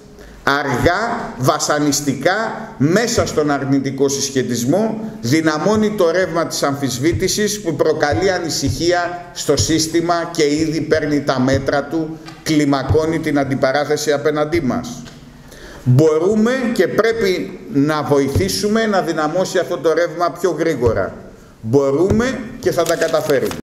Αργά, βασανιστικά, μέσα στον αρνητικό συσχετισμό, δυναμώνει το ρεύμα της αμφισβήτησης που προκαλεί ανησυχία στο σύστημα και ήδη παίρνει τα μέτρα του, κλιμακώνει την αντιπαράθεση απέναντί μας. Μπορούμε και πρέπει να βοηθήσουμε να δυναμώσει αυτό το ρεύμα πιο γρήγορα. Μπορούμε και θα τα καταφέρουμε.